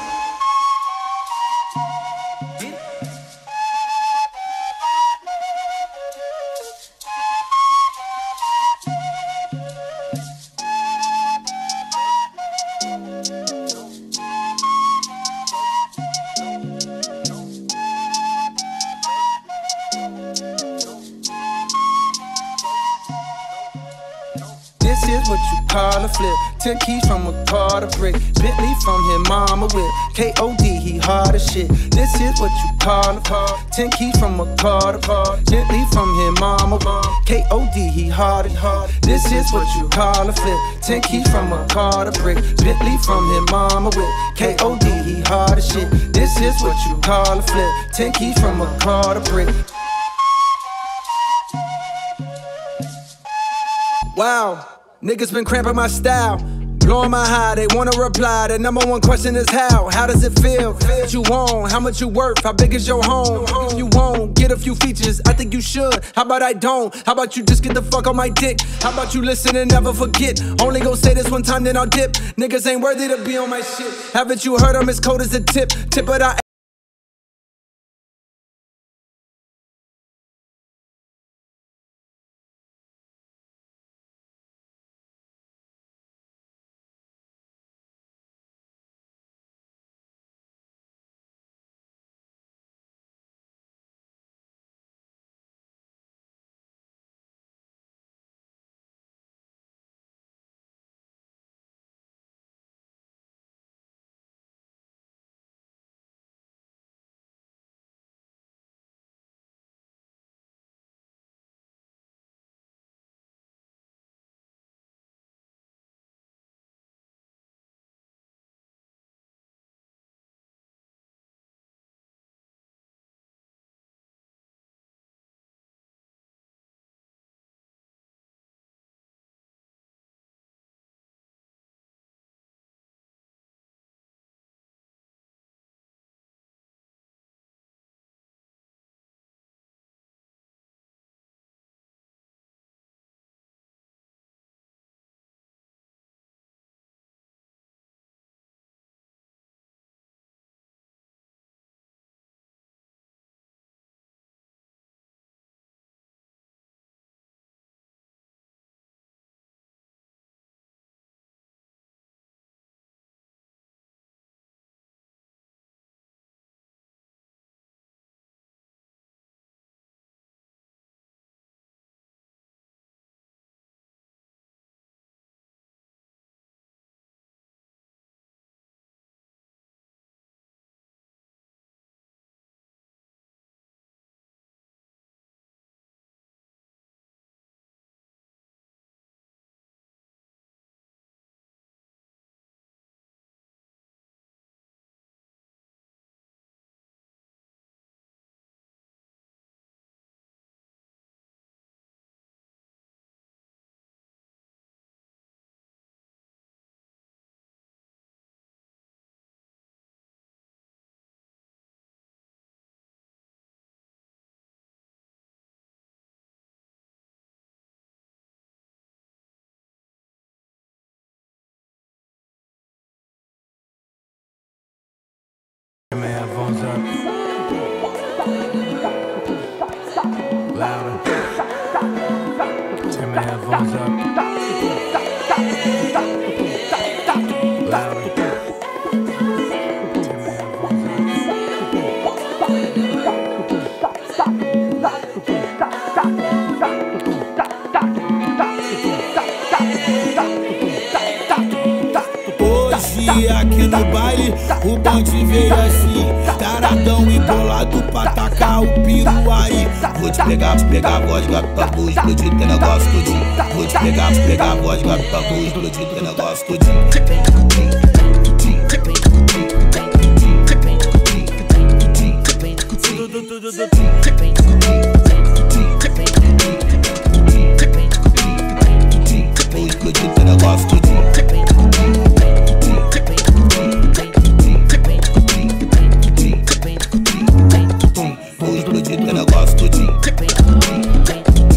This is what you call a flip. 10 keys from a car to brick. Bentley from his mama whip. K.O.D. he hard as shit. This is what you call a car. 10 keys from a car to car. Bentley from his mama whip. K.O.D. he hard as hard. This is what you call a flip. 10 keys from a car to brick. Bentley from his mama whip. K.O.D. he hard as shit. This is what you call a flip. 10 keys from a car to brick. Wow, niggas been cramping my style, blowing my high, they wanna reply. The number one question is how does it feel? What you want, how much you worth, how big is your home? If you won't, get a few features, I think you should. How about I don't? How about you just get the fuck on my dick? How about you listen and never forget? Only gon' say this one time, then I'll dip. Niggas ain't worthy to be on my shit. Haven't you heard I'm as cold as a tip? Tip of the Turn my headphones up. Louder. Turn my headphones up. Louder. Turn my headphones Hoje aqui no baile o bonde veio assim, taradão e bolado pra tacar o piru aí. Vou te pegar vodka pra tu explodir teu negócio tudinho. Vou te pegar vodka pra tu explodir teu negócio tudinho. Vou explodir teu negócio tudinho. Vou explodir teu negócio tudinho.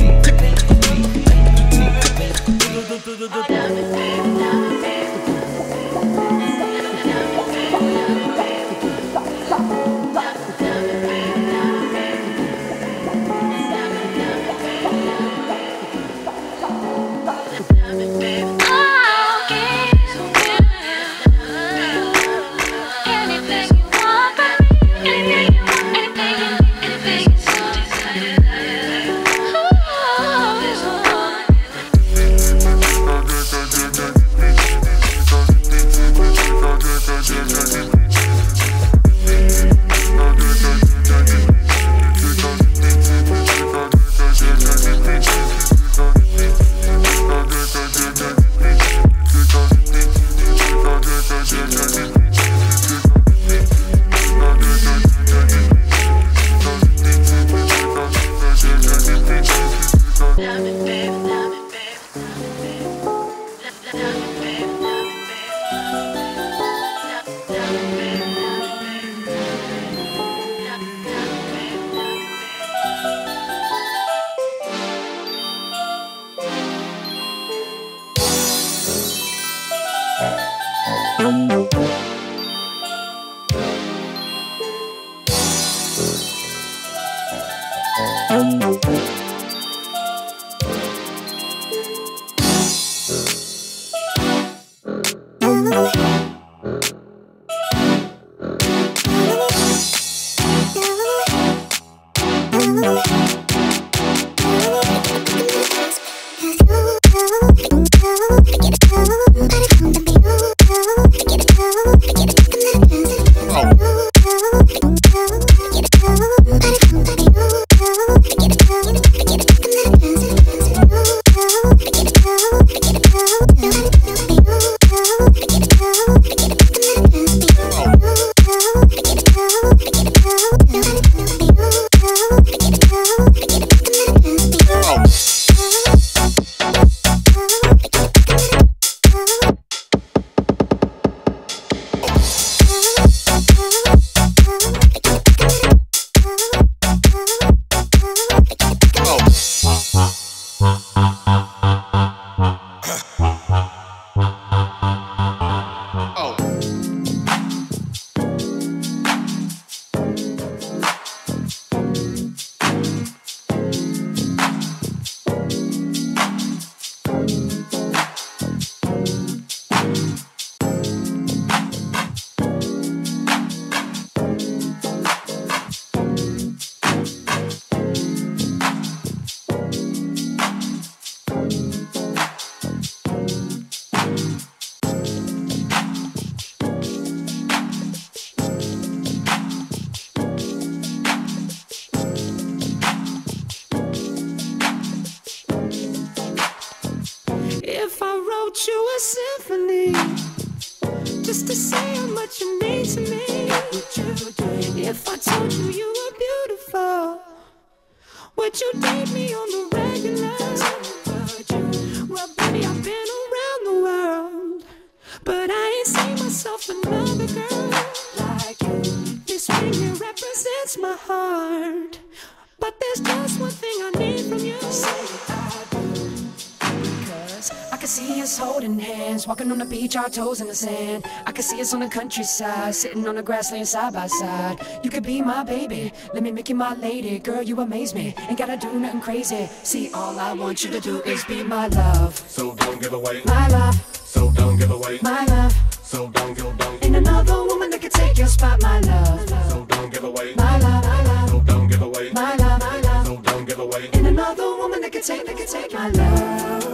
Walking on the beach, our toes in the sand. I can see us on the countryside, sitting on the grass laying side by side. You could be my baby, let me make you my lady. Girl, you amaze me, ain't gotta do nothing crazy. See, all I want you to do is be my love. So don't give away my love. So don't give away my love. So don't give away. Ain't another woman that can take your spot, my love. So don't give away my love, my love. So don't give away my love, my love. So don't give away. Ain't another woman that can take my love.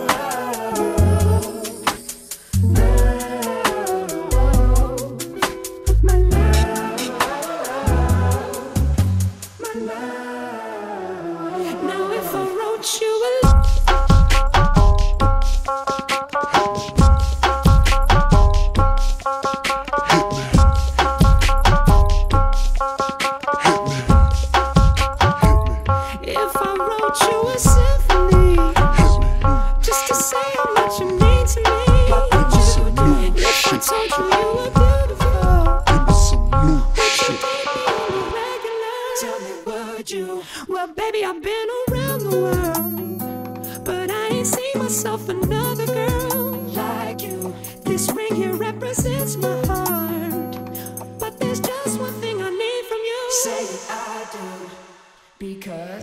This ring here represents my heart, but there's just one thing I need from you. Say I do, because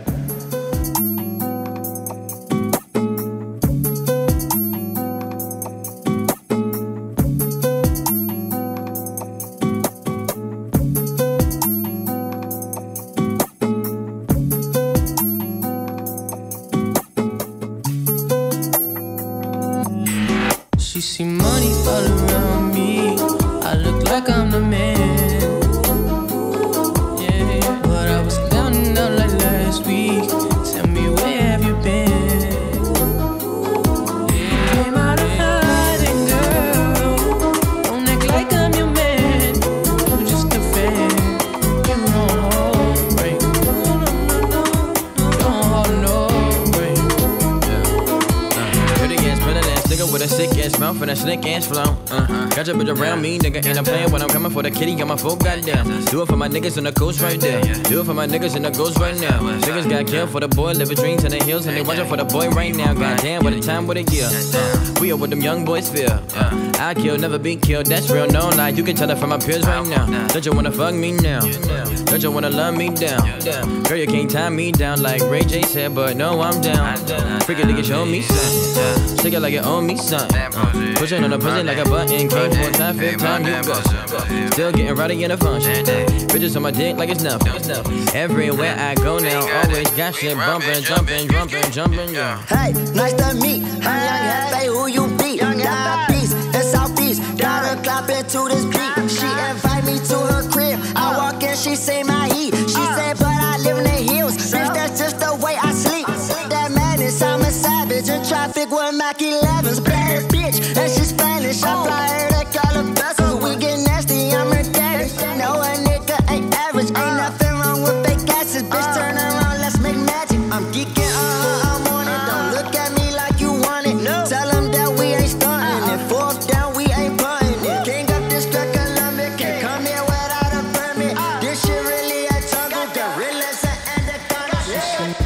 She see money all around me. I look like I'm the man. Yeah, but I was down and out like last week. Tell me, where have you been? Yeah, came out of hiding, girl. Don't act like I'm your man. You just a fan. You don't hold break. Don't hold no break. Pretty ass, better ass nigga with a sick ass mouth and a slick ass flow. Got your bitch around me, nigga, and I'm playing when I'm coming for the kitty. Got my folk goddamn. Do it for my niggas on the coast right there. Do it for my niggas in the ghost right now. Niggas got killed for the boy, living dreams in the hills, and they watching for the boy right now. Goddamn, what a time, what a year. We are what them young boys feel. I kill, never be killed, that's real, no lie. You can tell that from my peers right now. Don't you wanna fuck me now? Don't you wanna love me down? Girl, you can't tie me down like Ray J said, but no, I'm down. Freaking nigga, show me something. Shake it like you owe me something. Pushing on the pussy like a button. Came 4 times, 5th time, you go. Still getting rowdy in the function. Bitches on my dick like it's nothing. Everywhere I go now, always got shit bumping, jumping, yeah. Hey, nice to meet. I'm Young Hefe, who you be? Down Beast, in Southeast. Got her clapping to this beat. She invite me to her crib. I walk in, she say my heat. She said, but I live in the hills. Bitch, that's just the way I sleep. That madness, I'm a savage. In traffic with Mac 11s. Bad bitch, and she's Spanish. I fly her to Calabasas. We get nasty, I'm her daddy. No, a nigga ain't average. Ain't nothing wrong with fake asses. Bitch, turn around, let's make magic. I'm geeking, I'm on it. Don't look at me like you want it. Tell them that we ain't stunting. And 4th down, we ain't punting it. King of this Columbia, can't come here without a permit. This shit really a jungle. Gorillas and anacondas. Yeah.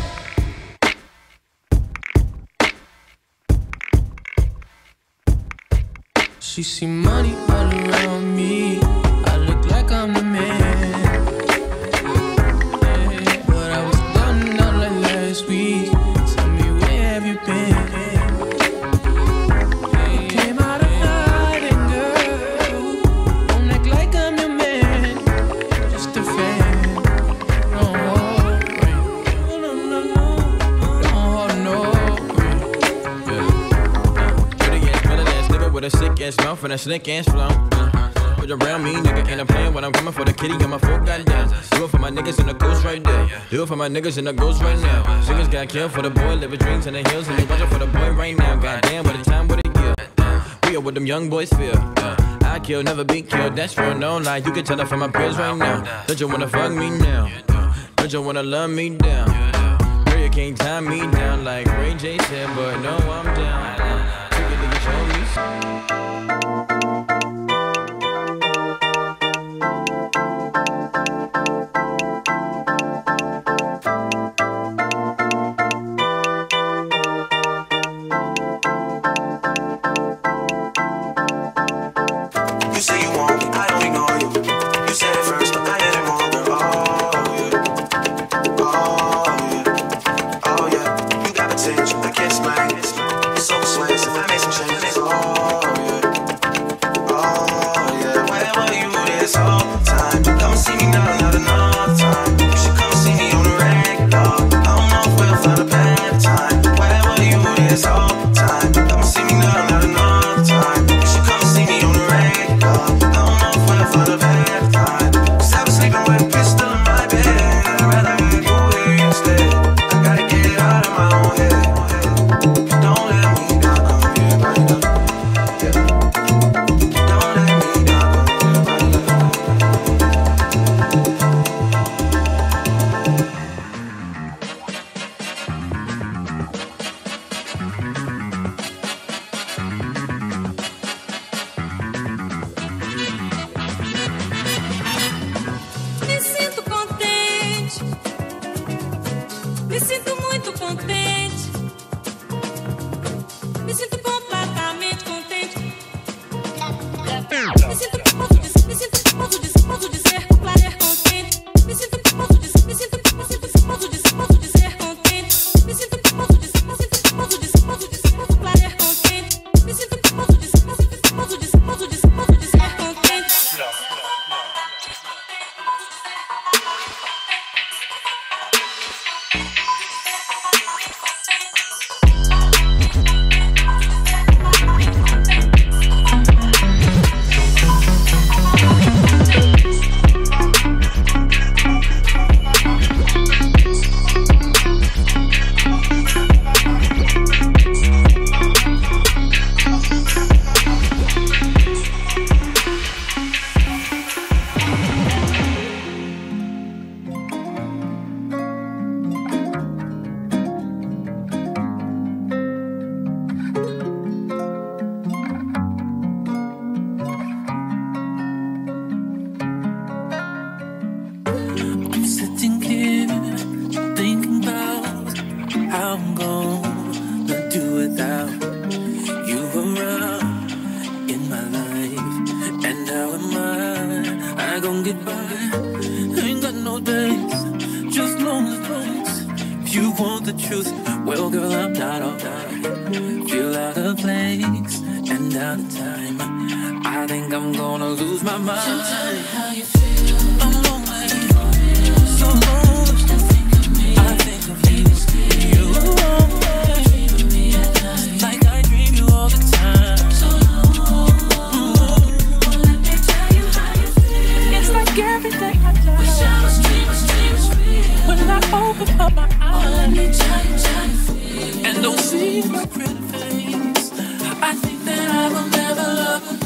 She see money all around me. I look like I'm the man. Yeah, but I was down and out like last week. Tell me, where have you been? Yeah, came out of hiding, girl. Don't act like I'm your man. Just a fan. Don't hold break. Don't hold no break. Yeah. Pretty ass, better ass nigga with a sick ass mouth and a slick ass flow. Put around me, nigga, and I'm playing when I'm coming for the kitty. Got my folk goddamn. Do it for my niggas in the coast right there. Do it for my niggas in the ghost right now. Niggas got killed for the boy, living dreams in the hills, and they watching for the boy right now. Goddamn, what a time, what a year. We are what them young boys feel. I kill, never be killed, that's real, no lie. You can tell that from my peers right now. Don't you wanna fuck me now? Don't you wanna love me down? Girl, you can't tie me down like Ray J said, but no, I'm down. Freaking nigga, show me something. You say you want me, I don't ignore you. You said it first, but I didn't want her. Oh yeah, you got potential, I can't explain. It's so persuasive, I made some changes. Oh yeah. goodbye. Ain't got no days, just lonely days. If you want the truth, well, girl, I'm not alright. Feel out of place and out of time. I think I'm gonna lose my mind. So tell me how you feel. I'm lonely, so lonely. I think of you. You dream of me at night, like I dream you all the time. So long. Well, let me tell you how you feel. It's like every day I die. Wish I was dreaming real. When I open up my eyes, oh, let me tell you how you feel. And don't see my pretty face. I think that I will never love again.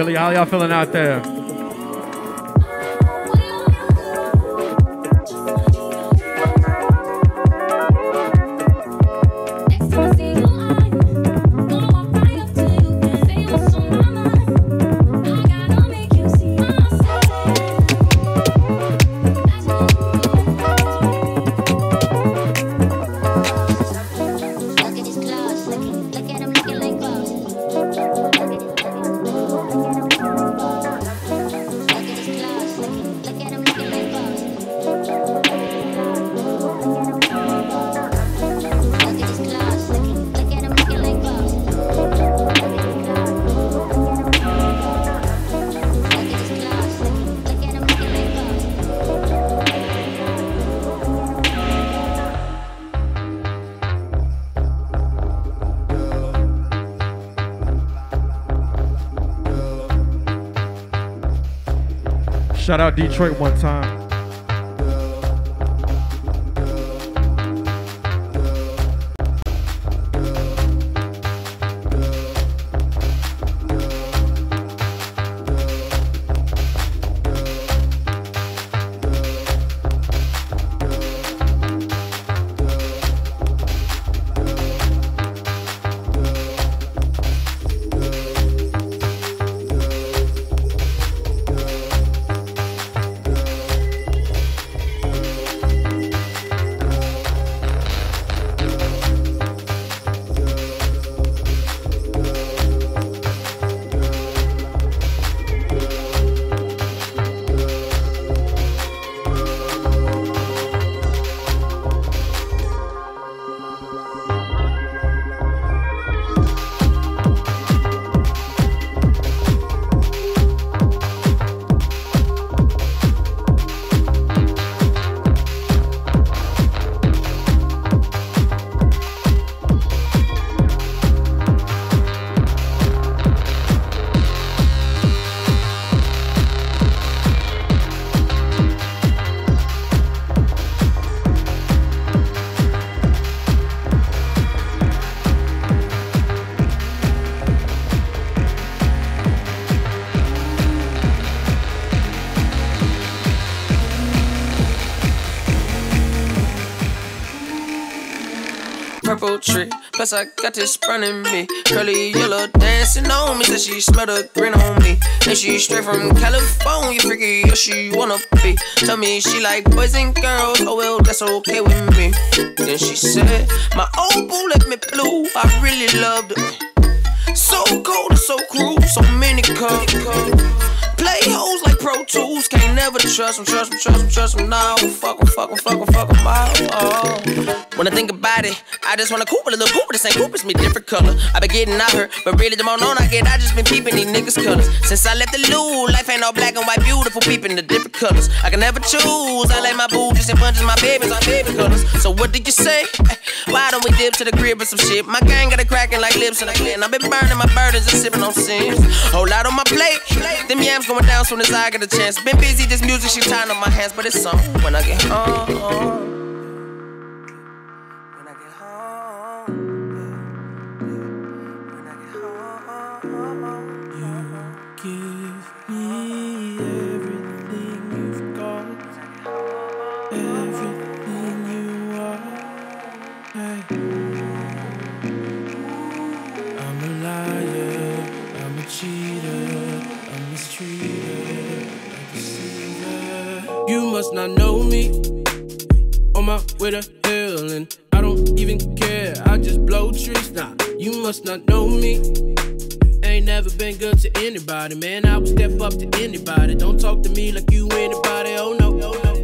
Philly, how y'all feeling out there? Shout out Detroit one time. Purple tree, plus I got this burn in me. Curly yellow dancing on me, said she smelled a grin on me. And she straight from California, freaky, yeah, she wanna be. Tell me she like boys and girls, oh well, that's okay with me. Then she said, my old boo left me blue, I really loved her. So cold and so cruel, so many cups. Play hoes like Pro Tools, can't never trust them, no. Fuck them all. When I think about it, I just wanna Cooper, little Cooper, the same Cooper's me, different color. I been getting out her, but really the more known I get, I just been peeping these niggas' colors. Since I left the loo, life ain't all black and white, beautiful, peeping the different colors. I can never choose, I like my boo just in bunches, my babies on baby colors. So what did you say? Why don't we dip to the crib with some shit? My gang got it cracking like lips in a can. I've been burning my burdens and sipping on sins. Whole lot on my plate, them yams going down soon as I get a chance. Been busy, this music, she tying up my hands, but it's on when I get home. You must not know me. On my way to hell, and I don't even care. I just blow trees. Nah, you must not know me. Ain't never been good to anybody, man. I would step up to anybody. Don't talk to me like you anybody. Oh no, oh no.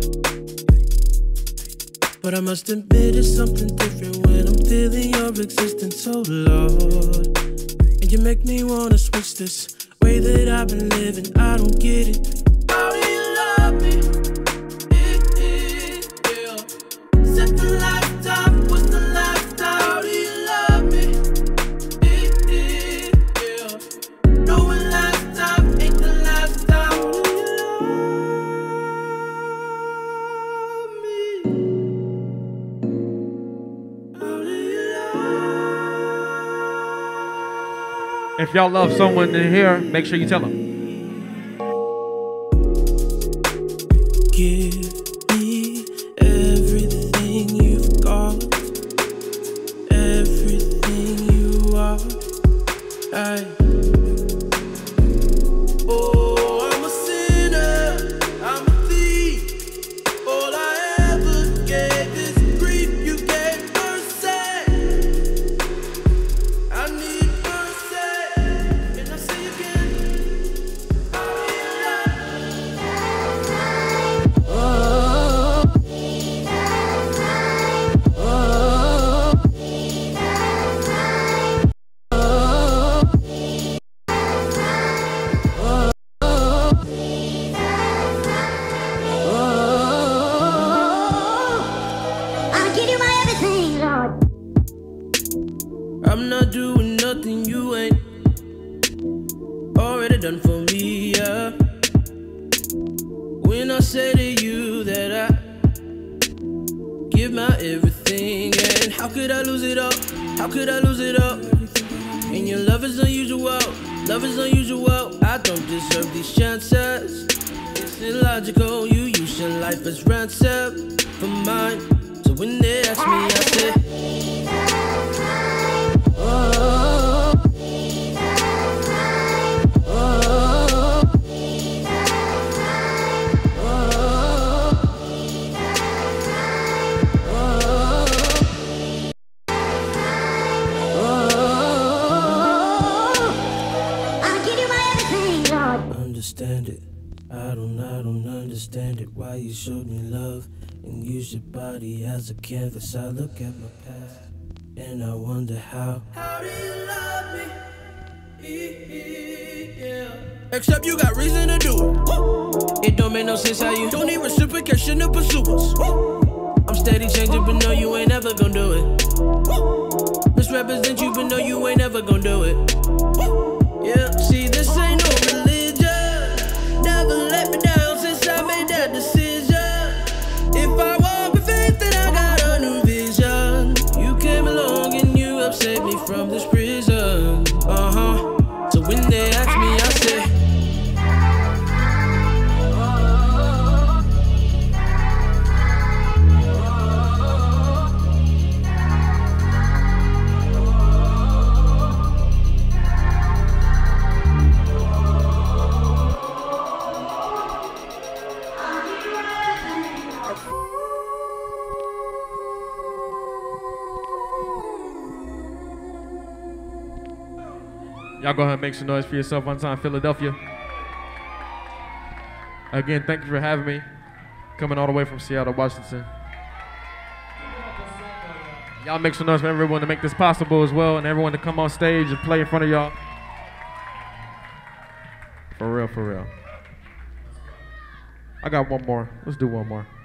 But I must admit it's something different when I'm feeling your existence, oh Lord. And you make me wanna switch this way that I've been living. I don't get it. How do you love me? Set the lifetime, what's the lifestyle? How do you love me? Yeah. Knowing lifetime ain't the lifestyle. How do you love me? If y'all love someone in here, make sure you tell them. I'm not doing nothing you ain't already done for me, yeah. When I say to you that I give my everything, and how could I lose it all? How could I lose it all? And your love is unusual, love is unusual. I don't deserve these chances. It's illogical, you use your life as ransom for mine. So when they ask me, I say, oh, oh, understand it. I don't understand it. Why you showed me love and used your body as a canvas. I look at my past and I wonder how do you love me? Yeah. Except you got reason to do it. It don't make no sense how you don't need reciprocation to pursue us. I'm steady changing, but no, you ain't ever gonna do it. Misrepresent you, but no, you ain't ever gonna do it. Yeah, see, this ain't no religion. Never let me down since I made that decision. If I walk with faith, then I got a new vision. You came along and you have saved me from this prison. So when they ask me, I say, Y'all go ahead and make some noise for yourself one time, Philadelphia. Again, thank you for having me. Coming all the way from Seattle, Washington. Y'all make some noise for everyone to make this possible as well, and everyone to come on stage and play in front of y'all. For real, for real. I got one more. Let's do one more.